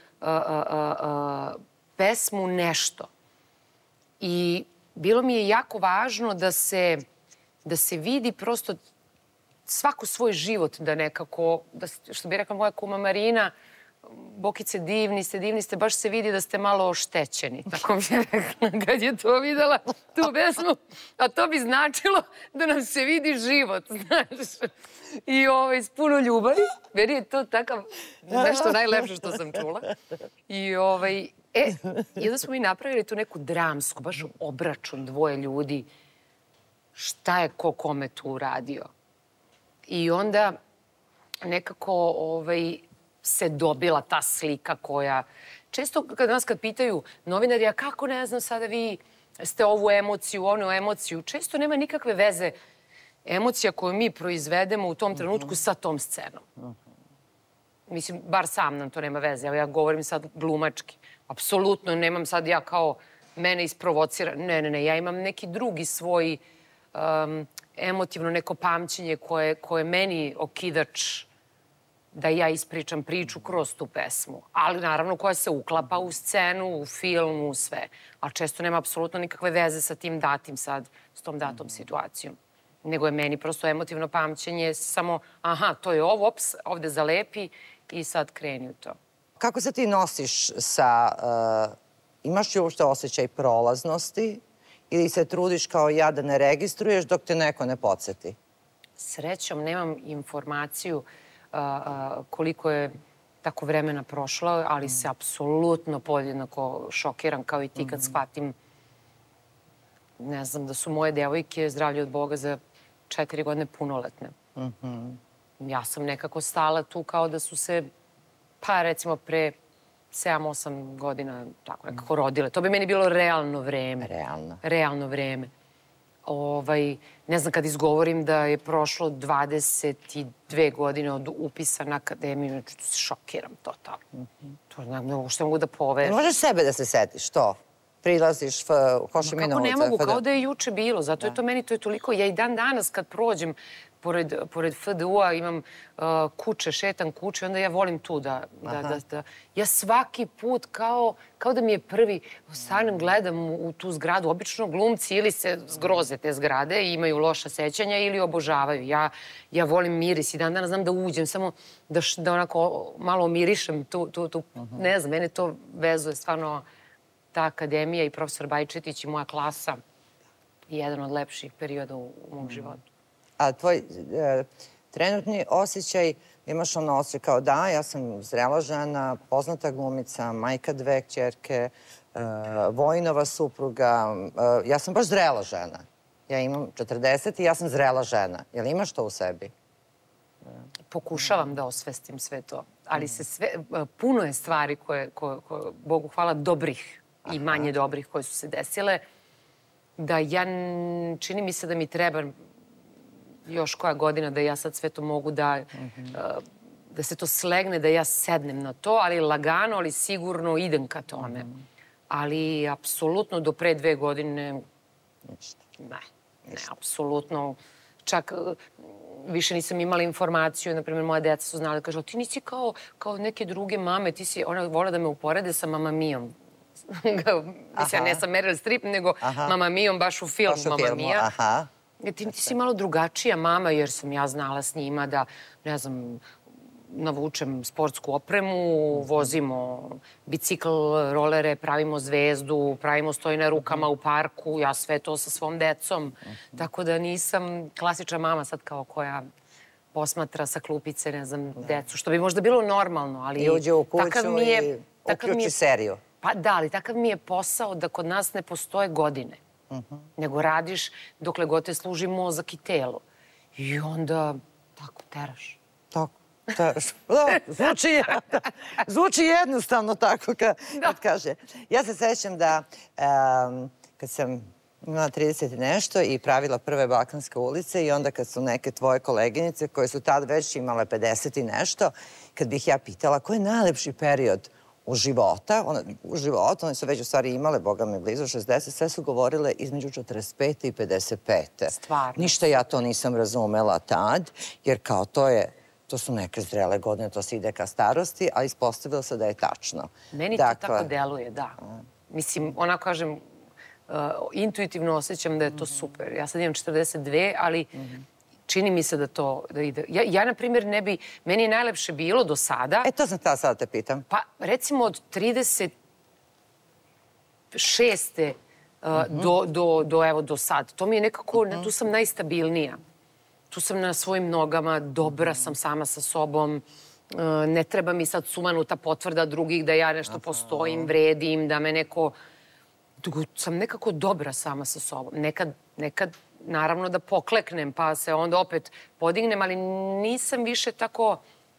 pesmu nešto. I bilo mi je jako važno da se vidi prosto svako svoj život, da nekako, što bi rekla moja kuma Marina, Bokice, divni ste, baš se vidi da ste malo oštećeni. Tako mi je rekla kad je to videla, tu pesmu. A to bi značilo da nam se vidi život, znaš. I s puno ljubavi. Meni je to takav nešto najlepše što sam čula. I onda smo mi napravili tu neku dramsku, baš obračun dvoje ljudi. Šta je ko kome tu uradio. I onda nekako se dobila ta slika koja... Često kad pitaju novinari, a kako ne znam sada vi ste ovu emociju, onu emociju, često nema nikakve veze emocija koju mi proizvedemo u tom trenutku sa tom scenom. Mislim, bar sam nam to nema veze. Evo ja govorim sad glumački. Apsolutno nemam sad ja kao mene isprovocira. Ne, ja imam neki drugi svoj emotivno neko pamćenje koje meni okidač da ja ispričam priču kroz tu pesmu. Ali naravno koja se uklapa u scenu, u film, u sve. Ali često nema apsolutno nikakve veze sa tim datim sad, s tom datom situacijom. Nego je meni prosto emotivno pamćenje samo, aha, to je ovo, ops, ovde zalepi i sad kreni u to. Kako se ti nosiš sa... Imaš li uopšte osjećaj prolaznosti ili se trudiš kao ja da ne registruješ dok te neko ne podsjeti? Srećom, nemam informaciju koliko je tako vremena prošlo, ali se apsolutno podjednako šokiram kao i ti kad shvatim ne znam, da su moje devojke zdravlje od Boga za 4 godine punoletne. Ja sam nekako stala tu kao da su se, pa recimo pre 7-8 godina tako nekako rodile. To bi meni bilo realno vreme. Realno vreme. Ne znam, kad izgovorim da je prošlo 22 godine od upisa na akademiju, šokiram totalno. To ne mogu što mogu da povežem. Možeš sebe da se setiš, to? Prilaziš Košimina ulica. Kako ne mogu, kao da je juče bilo. Zato je to meni, to je toliko... Ja i dan danas kad prođem pored FDU-a imam kuće, šetam kuće, onda ja volim tu da... Ja svaki put kao da mi je prvi, stanem, gledam u tu zgradu. Obično glumci ili se zgroze te zgrade i imaju loša sećanja ili obožavaju. Ja volim miris i dan danas znam da uđem, samo da onako malo mirišem tu... Ne znam, mene to vezuje stvarno ta akademija i profesor Bajčetić i moja klasa je jedan od lepših perioda u mom životu. A tvoj trenutni osjećaj, imaš ono osjećaj kao da, ja sam zrela žena, poznata glumica, majka 2 kćerke, vojnova supruga, ja sam baš zrela žena. Ja imam 40 i ja sam zrela žena. Jel imaš to u sebi? Pokušavam da osvestim sve to, ali puno je stvari koje, Bogu hvala, dobrih i manje dobrih koje su se desile, da čini mi se da mi treba još koja godina da ja sad sve to mogu da se to slegne, da ja sednem na to, ali lagano, ali sigurno idem ka tome. Ali apsolutno do pre 2 godine ne, apsolutno. Čak više nisam imala informaciju, naprimjer, moja deca su znala da kažu, ti nisi kao neke druge mame, ona vola da me uporede sa Mama Mijom. Mislim, ne sa Meryl Streep, nego Mama Mijom, baš u filmu Mama Mija. Ti si malo drugačija mama, jer sam ja znala s njima da, ne znam, navučem sportsku opremu, vozimo bicikl, rolere, pravimo zvezdu, pravimo stoji na rukama u parku, ja sve to sa svom decom. Tako da nisam klasična mama sad kao koja posmatra sa klupice, ne znam, decu, što bi možda bilo normalno, ali... I uđe u kuću i uključi seriju. Pa da, ali takav mi je posao da kod nas ne postoje godine. Nego radiš dokle god te služi mozak i telo. I onda tako teraš. Tako teraš. Zvuči jednostavno tako kad kaže. Ja se sećam da kad sam imala 30 i nešto i pravila prve Balkanske ulice i onda kad su neke tvoje koleginice koje su tad već imale 50 i nešto, kad bih ja pitala koji je najlepši period u životu, one su već u stvari imale, Boga mi blizu 60, sve su govorile između 45. i 55. Stvarno. Ništa ja to nisam razumela tad, jer kao to su neke zrele godine, to se ide ka starosti, a ispostavilo se da je tačno. Meni to tako deluje, da. Mislim, onako kažem, intuitivno osjećam da je to super. Ja sad imam 42, ali čini mi se da to ide. Ja, na primjer, ne bi... Meni je najlepše bilo do sada... To sam htjela sada te pitam. Pa, recimo, od 36. do sad. To mi je nekako... Tu sam najstabilnija. Tu sam na svojim nogama, dobra sam sama sa sobom. Ne treba mi sad sumanuta potvrda drugih da ja nešto postojim, vredim, da me neko... Sam nekako dobra sama sa sobom. Nekad naravno da pokleknem, pa se onda opet podignem, ali nisam više tako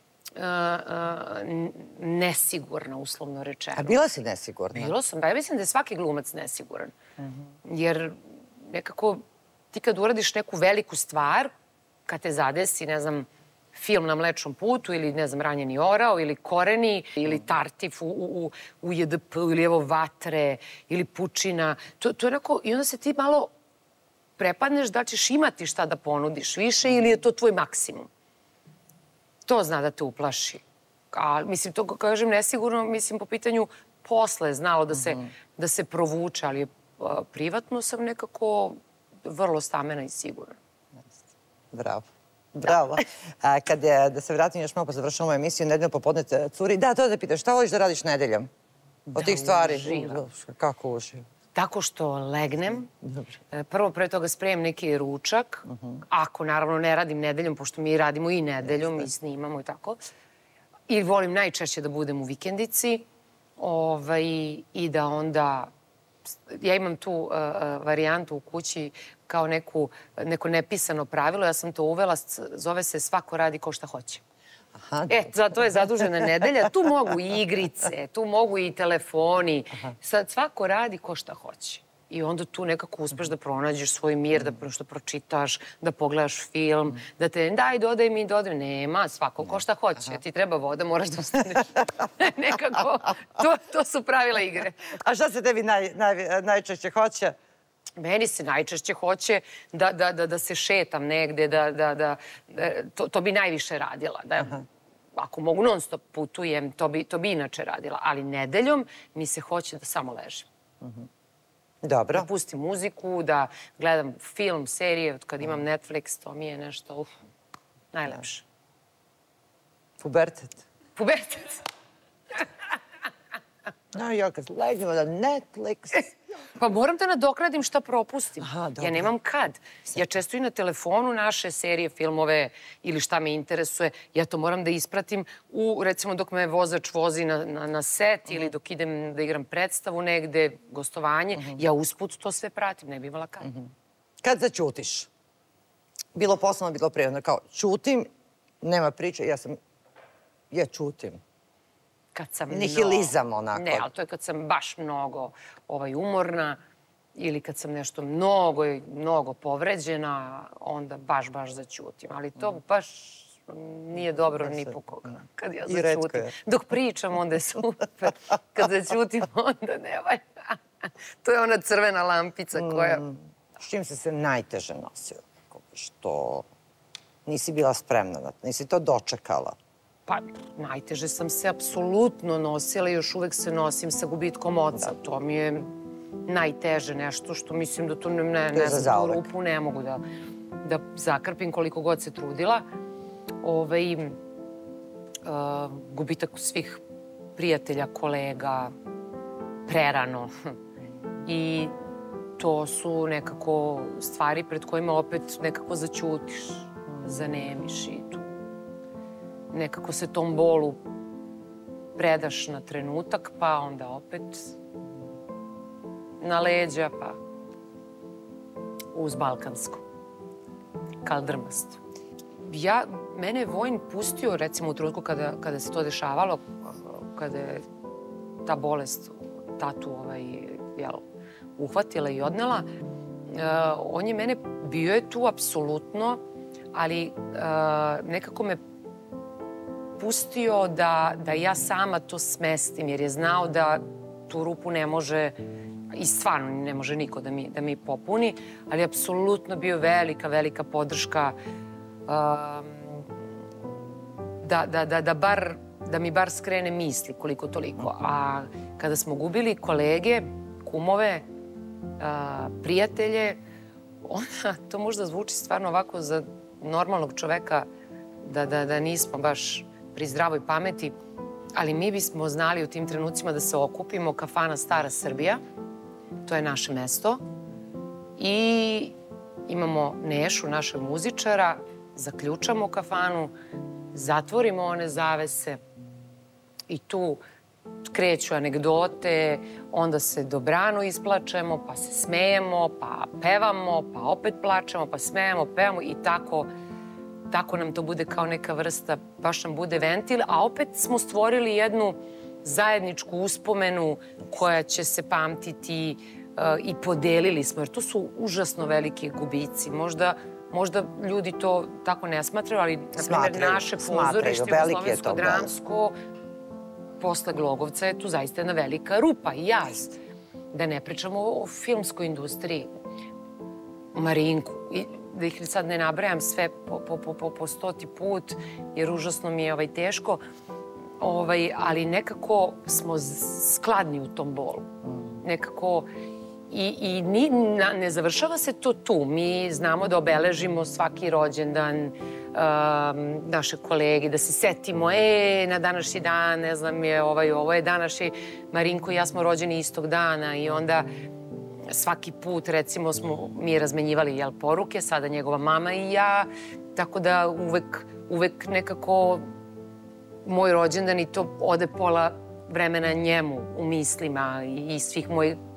nesigurna, uslovno rečeno. A bila si nesigurna? Bila sam. Ja mislim da je svaki glumac nesiguran. Jer nekako ti kad uradiš neku veliku stvar, kad te zadesi, ne znam, film na Mlečnom putu ili, ne znam, Ranjeni orao ili Koreni ili Tartif u JDP ili evo Vatre ili Pučina. To je onako, i onda se ti malo prepadneš da ćeš imati šta da ponudiš više ili je to tvoj maksimum. To zna da te uplaši. A, mislim, to kažem nesigurno, mislim, po pitanju posla je znalo da se provuče, ali privatno sam nekako vrlo stamena i sigurna. Bravo. Bravo. Da se vratim još malo pa završamo ovu emisiju, nedeljno popodne curi. Da, to da pitaš, šta voliš da radiš nedeljom? Od tih stvari? Uživam. Kako uživam? Tako što legnem. Prvo pre toga spremim neki ručak. Ako, naravno, ne radim nedeljom, pošto mi radimo i nedeljom i snimamo i tako. I volim najčešće da budem u vikendici i da onda ja imam tu varijantu u kući kao neko nepisano pravilo. Ja sam to uvela, zove se svako radi ko šta hoće. Za to je zadužena nedelja. Tu mogu i igrice, tu mogu i telefoni. Sad svako radi ko šta hoće. I onda tu nekako uspeš da pronađeš svoj mir, da što pročitaš, da pogledaš film, da te daj, dodaj mi, dodaj. Nema, svako ko šta hoće. Ti treba voda, moraš da ostaneš. Nekako, to su pravila igre. A šta se tebi najčešće hoće? Meni se najčešće hoće da se šetam negde, to bi najviše radila. Ako mogu non stop putujem, to bi inače radila. Ali nedeljom mi se hoće da samo ležim. Dobro. Da pustim muziku, da gledam film, serije, kad imam Netflix, to mi je nešto najlepše. Pubertet? Pubertet. Ja kad legnemo na Netflix... Pa moram da nadoknadim šta propustim. Ja nemam kad. Ja često i na telefonu naše serije, filmove ili šta me interesuje, ja to moram da ispratim recimo dok me vozač vozi na set ili dok idem da igram predstavu negde, gostovanje, ja usput to sve pratim, ne bi imala kad. Kad zaćutiš? Bilo poslovno, bilo prirodno. Kao, ćutim, nema priče, ja ćutim. Nihilizam onako. Ne, ali to je kad sam baš mnogo umorna ili kad sam nešto mnogo povređena, onda baš zaćutim. Ali to baš nije dobro ni po koga kad ja zaćutim. Dok pričam, onda je super. Kad zaćutim, onda ne valja. To je ona crvena lampica koja... S čim si se najteže nosila? Što nisi bila spremna na to, nisi to dočekala? Pa, najteže sam se apsolutno nosila i još uvek se nosim sa gubitkom oca. To mi je najteže nešto što mislim da to ne znam, tu rupu ne mogu da zakrpim koliko god se trudila. Gubitak svih prijatelja, kolega, prerano. I to su nekako stvari pred kojima opet nekako zaćutiš, zanemiš i tu. Nekako se tom bolu predaš na trenutak, pa onda opet na leđa, pa uz balkansko, kaldrmasto. Mene je Vojin pustio, recimo u trenutku kada se to dešavalo, kada je ta bolest tatu uhvatila i odnela, on je mene, bio je tu apsolutno, ali nekako me pustio da ja sama to smestim, jer je znao da tu rupu ne može, i stvarno ne može niko da mi popuni, ali je apsolutno bio velika podrška da mi bar skrene misli koliko toliko. A kada smo gubili kolege, kumove, prijatelje, onda to možda zvuči stvarno ovako za normalnog čoveka da nismo baš pri zdravoj pameti, ali mi bismo znali u tim trenucima da se okupimo, kafana Stara Srbija, to je naše mesto, i imamo Nešu, našeg muzičara, zaključamo kafanu, zatvorimo one zavese i tu kreću anegdote, onda se dobrano isplačemo, pa se smejemo, pa pevamo, pa opet plačemo, pa smejemo, pevamo i tako nam to bude kao neka vrsta, baš nam bude ventil, a opet smo stvorili jednu zajedničku uspomenu koja će se pamtiti i podelili smo, jer to su užasno veliki gubici. Možda ljudi to tako ne smatraju, ali, na primjer, naše pozorište, Jugoslovensko-dramsko, posle Glogovca je tu zaista jedna velika rupa i jaz. Da ne pričamo o filmskoj industriji, Marinku, da ih sad ne nabrajam sve po 100. put, jer užasno mi je teško, ali nekako smo skladni u tom bolu. Nekako, i ne završava se to tu. Mi znamo da obeležimo svaki rođendan naše kolege, da se setimo, na današnji dan, ne znam, ovo je današnji, Marinko i ja smo rođeni istog dana i onda svaki put, recimo, smo mi razmenjivali poruke, sada njegova mama i ja, tako da uvek nekako moj rođendan i to ode pola vremena njemu u mislima i svih mojih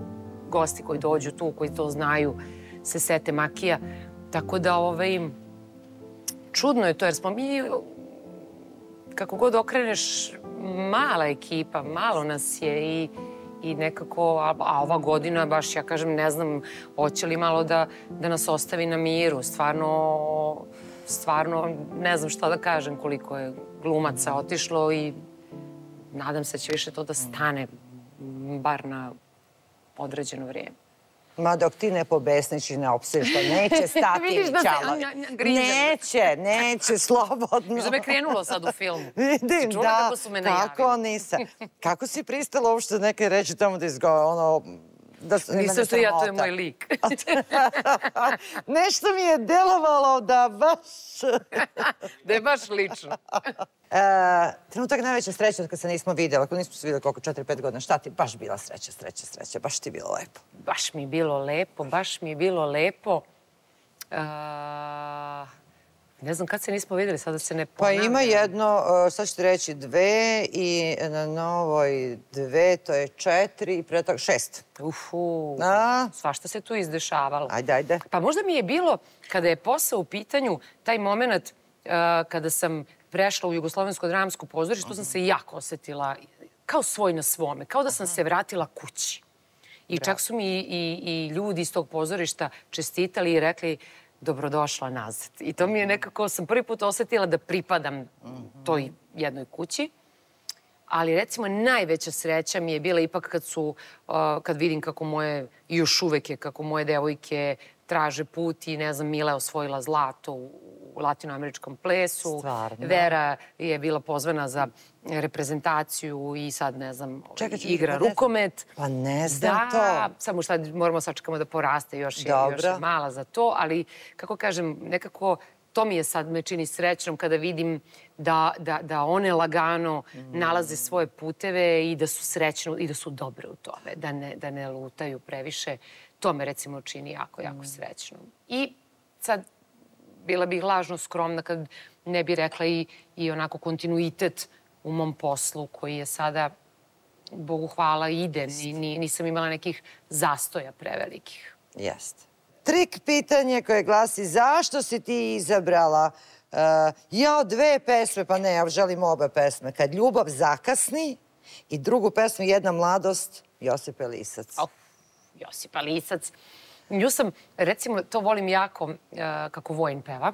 gosti koji dođu tu, koji to znaju, se sete Makija. Tako da, čudno je to, jer smo mi, kako god okreneš, mala ekipa, malo nas je i nekako, a ova godina, baš ja kažem, ne znam, hoće li malo da nas ostavi na miru. Stvarno, ne znam šta da kažem koliko je glumaca otišlo i nadam se da će više to da stane, bar na određeno vrijeme. Ma dok ti ne pobesniš i ne opsuješ, to neće stati ni čalo. Neće, slobodno. Viš da me krenulo sad u filmu. Vidim, čula da. kako su me najavili. Kako nisam. Kako si pristala uopšte neke reći tamo da izgovara, ono... Nisam to ja, to je moj lik. Nešto mi je delovalo da baš... Da je baš lično. Trenutak najveća sreća od kad se nismo vidjela, ako nismo se vidjeli koliko, 4-5 godina, šta ti baš bila sreća, baš ti bilo lepo? Baš mi je bilo lepo. Ne znam kad se nismo vidjeli, sada se ne ponavljam. Pa ima jedno, sad ću ti reći 2 i na Novoj 2, to je 4 i pre toga 6. Ufu, svašta se tu izdešavalo. Ajde. Pa možda mi je bilo, kada je posao u pitanju, taj moment kada sam prešla u Jugoslovensko dramsko pozorište, tu sam se jako osjetila kao svoj na svome, kao da sam se vratila kući. I čak su mi i ljudi iz tog pozorišta čestitali i rekli dobrodošla nazad. I to mi je nekako, sam prvi put osjetila da pripadam toj jednoj kući. Ali recimo najveća sreća mi je bila ipak kad vidim kako moje, i još uvek je, kako moje devojke traže put i ne znam, Mila je osvojila zlato u latinoameričkom plesu. Stvarno? Vera je bila pozvana za reprezentaciju i sad, ne znam, igra rukomet. Pa ne znam to. Da, samo šta moramo sačekamo da poraste, još je mala za to, ali kako kažem, nekako to mi je sad me čini srećnom kada vidim da one lagano nalaze svoje puteve i da su srećne i da su dobre u tome, da ne lutaju previše. To me recimo čini jako, jako srećnom. I sad bila bih lažno skromna kad ne bi rekla i onako kontinuitet u mom poslu koji je sada, Bogu hvala, ide. Nisam imala nekih zastoja prevelikih. Jeste. Trik pitanje koje glasi zašto si ti izabrala 2 pesme, pa ne, ja želim obe pesme. Kad ljubav zakasni i drugu pesmu Jedna mladost, Josipa Lisac. Josipa Lisac. Nju sam, recimo, to volim jako kako Vojin peva.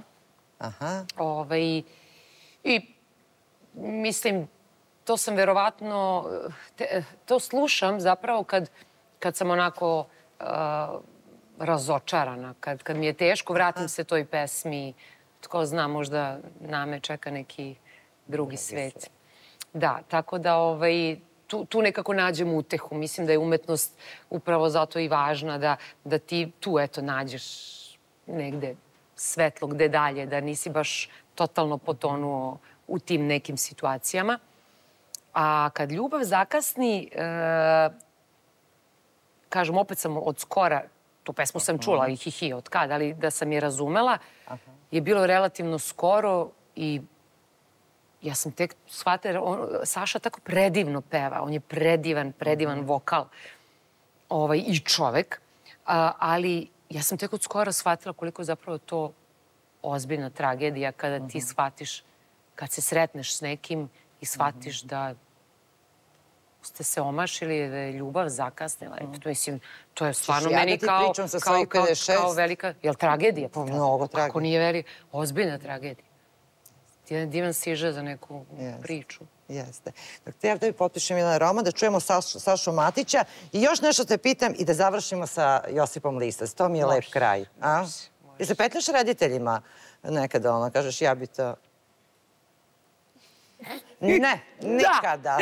I mislim, to sam verovatno, to slušam zapravo kad sam onako razočarana. Kad mi je teško, vratim se toj pesmi. Tko zna, možda name čeka neki drugi svet. Da, tako da tu nekako nađem utehu. Mislim da je umetnost upravo zato i važna, da ti tu, eto, nađeš negde svetlo, gde dalje, da nisi baš totalno potonuo u tim nekim situacijama. A kad ljubav zakasni, kažem, opet sam od skora, tu pesmu sam čula i hihi od kad, ali da sam je razumela, je bilo relativno skoro i ja sam tek shvatila, Saša tako predivno peva, on je predivan vokal i čovek, ali ja sam tek od skora shvatila koliko je zapravo to ozbiljna tragedija kada ti shvatiš, kad se sretneš s nekim i shvatiš da ste se omašili, da je ljubav zakasnila. Mislim, to je stvarno meni kao velika... Je li tragedija? Mnogo tragedija. Kako nije velika? Ozbiljna tragedija. Jedan divan siže za neku priču. Jeste. Dakle, ja da potpišem jedan roman, da čujemo Sašu Matića i još nešto te pitam i da završimo sa Josipom Lisac. To mi je lep kraj. Jel se petljaš roditeljima nekada, ono, kažeš ja bi to... Ne, nikada.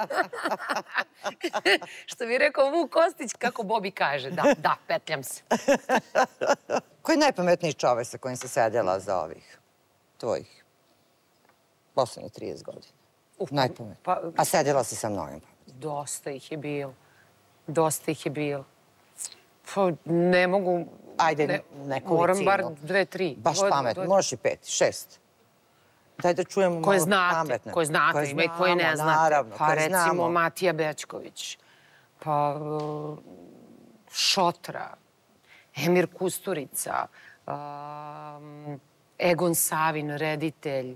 Što bi rekao Vuk Kostić, kako Bobi kaže. Da, petljam se. Koji je najpametniji čovek sa kojim se sedela za ovih tvojih poslednjih 30 godina? Najpametniji. A sedela si sa mnogim. Dosta ih je bilo. Pa ne mogu... Ajde, nekolicinu. Moram bar 2-3. Baš pametno. Možeš i 5, 6. Daj da čujemo malo pametne. Koje znate, ima i koje ne znate. Naravno, pa recimo Matija Bećković. Pa Šotra, Emir Kusturica, Egon Savin, reditelj,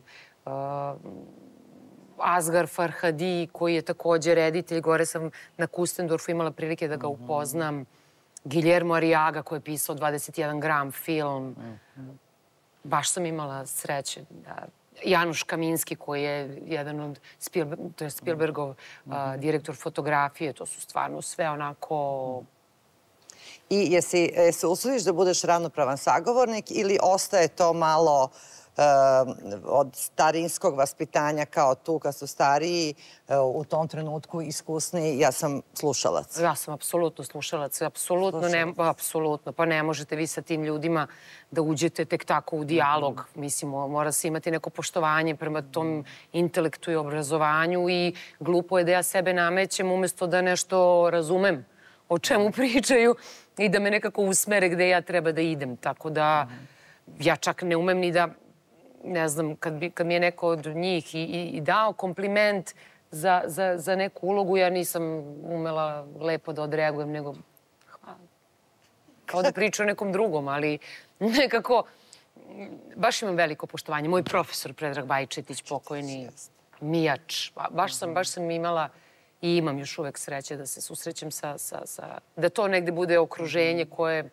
Asghar Farhadi, koji je takođe reditelj. Gore sam na Kustendorfu imala prilike da ga upoznam. Guillermo Arriaga, koji je pisao 21 gram film. Baš sam imala sreće da... Januš Kaminski, koji je jedan od Spielbergov direktor fotografije. To su stvarno sve onako... I se usudiš da budeš ravnopravan sagovornik ili ostaje to malo od starinskog vaspitanja kao tu kad su stariji, u tom trenutku iskusni, ja sam slušalac? Ja sam apsolutno slušalac, apsolutno. Pa ne možete vi sa tim ljudima da uđete tek tako u dijalog. Mislim, mora se imati neko poštovanje prema tom intelektu i obrazovanju i glupo je da ja sebe namećem umjesto da nešto razumem o čemu pričaju i da me nekako usmere gde ja treba da idem. Tako da ja čak ne umem ni da, ne znam, kad mi je neko od njih i dao kompliment za neku ulogu, ja nisam umela lepo da odreagujem, nego hvala. Kao da priča o nekom drugom, ali nekako baš imam veliko poštovanje. Moj profesor Predrag Bajčetić, pokojni Mijač, baš sam imala i imam još uvek sreće da se susrećem da to negde bude okruženje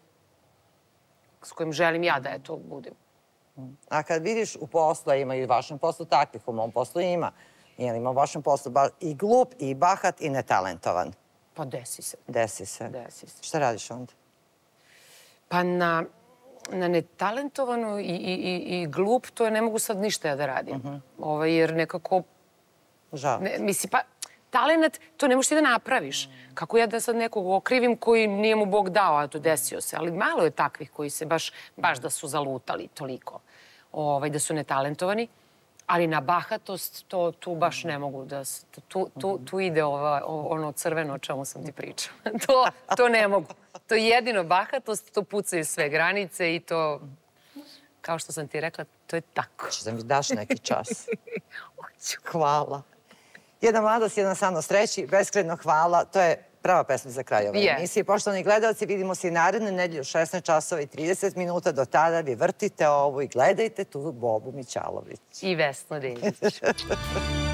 s kojim želim ja da to budem. A kad vidiš u poslu, a ima i u vašem poslu takvih, u mom poslu ima, ima u vašem poslu i glup, i bahat, i netalentovan. Pa desi se. Desi se. Šta radiš onda? Pa na netalentovano i glup, to ne mogu sad ništa da radim. Jer nekako... Žao. Misli, pa talent, to ne možeš ti da napraviš. Kako ja da sad nekog okrivim koji nije mu Bog dao, a to desio se. Ali malo je takvih koji se baš da su zalutali toliko, da su netalentovani. Ali na bahatost, tu baš ne mogu da... Tu ide ono crveno o čemu sam ti pričala. To ne mogu. To je jedino bahatost, to pucaju sve granice i to, kao što sam ti rekla, to je tako. Hoćeš da mi daš neki čas? Hvala. Jedna mladost, jedna sanost reći, beskrajno hvala. To je prava pesma za kraj ove emisije. Poštovani gledalci, vidimo se i naredne nedelje u 16 časova i 30 minuta. Do tada vi vrtite ovu i gledajte tu Bobu Mićalović. I Vesnu Deljić.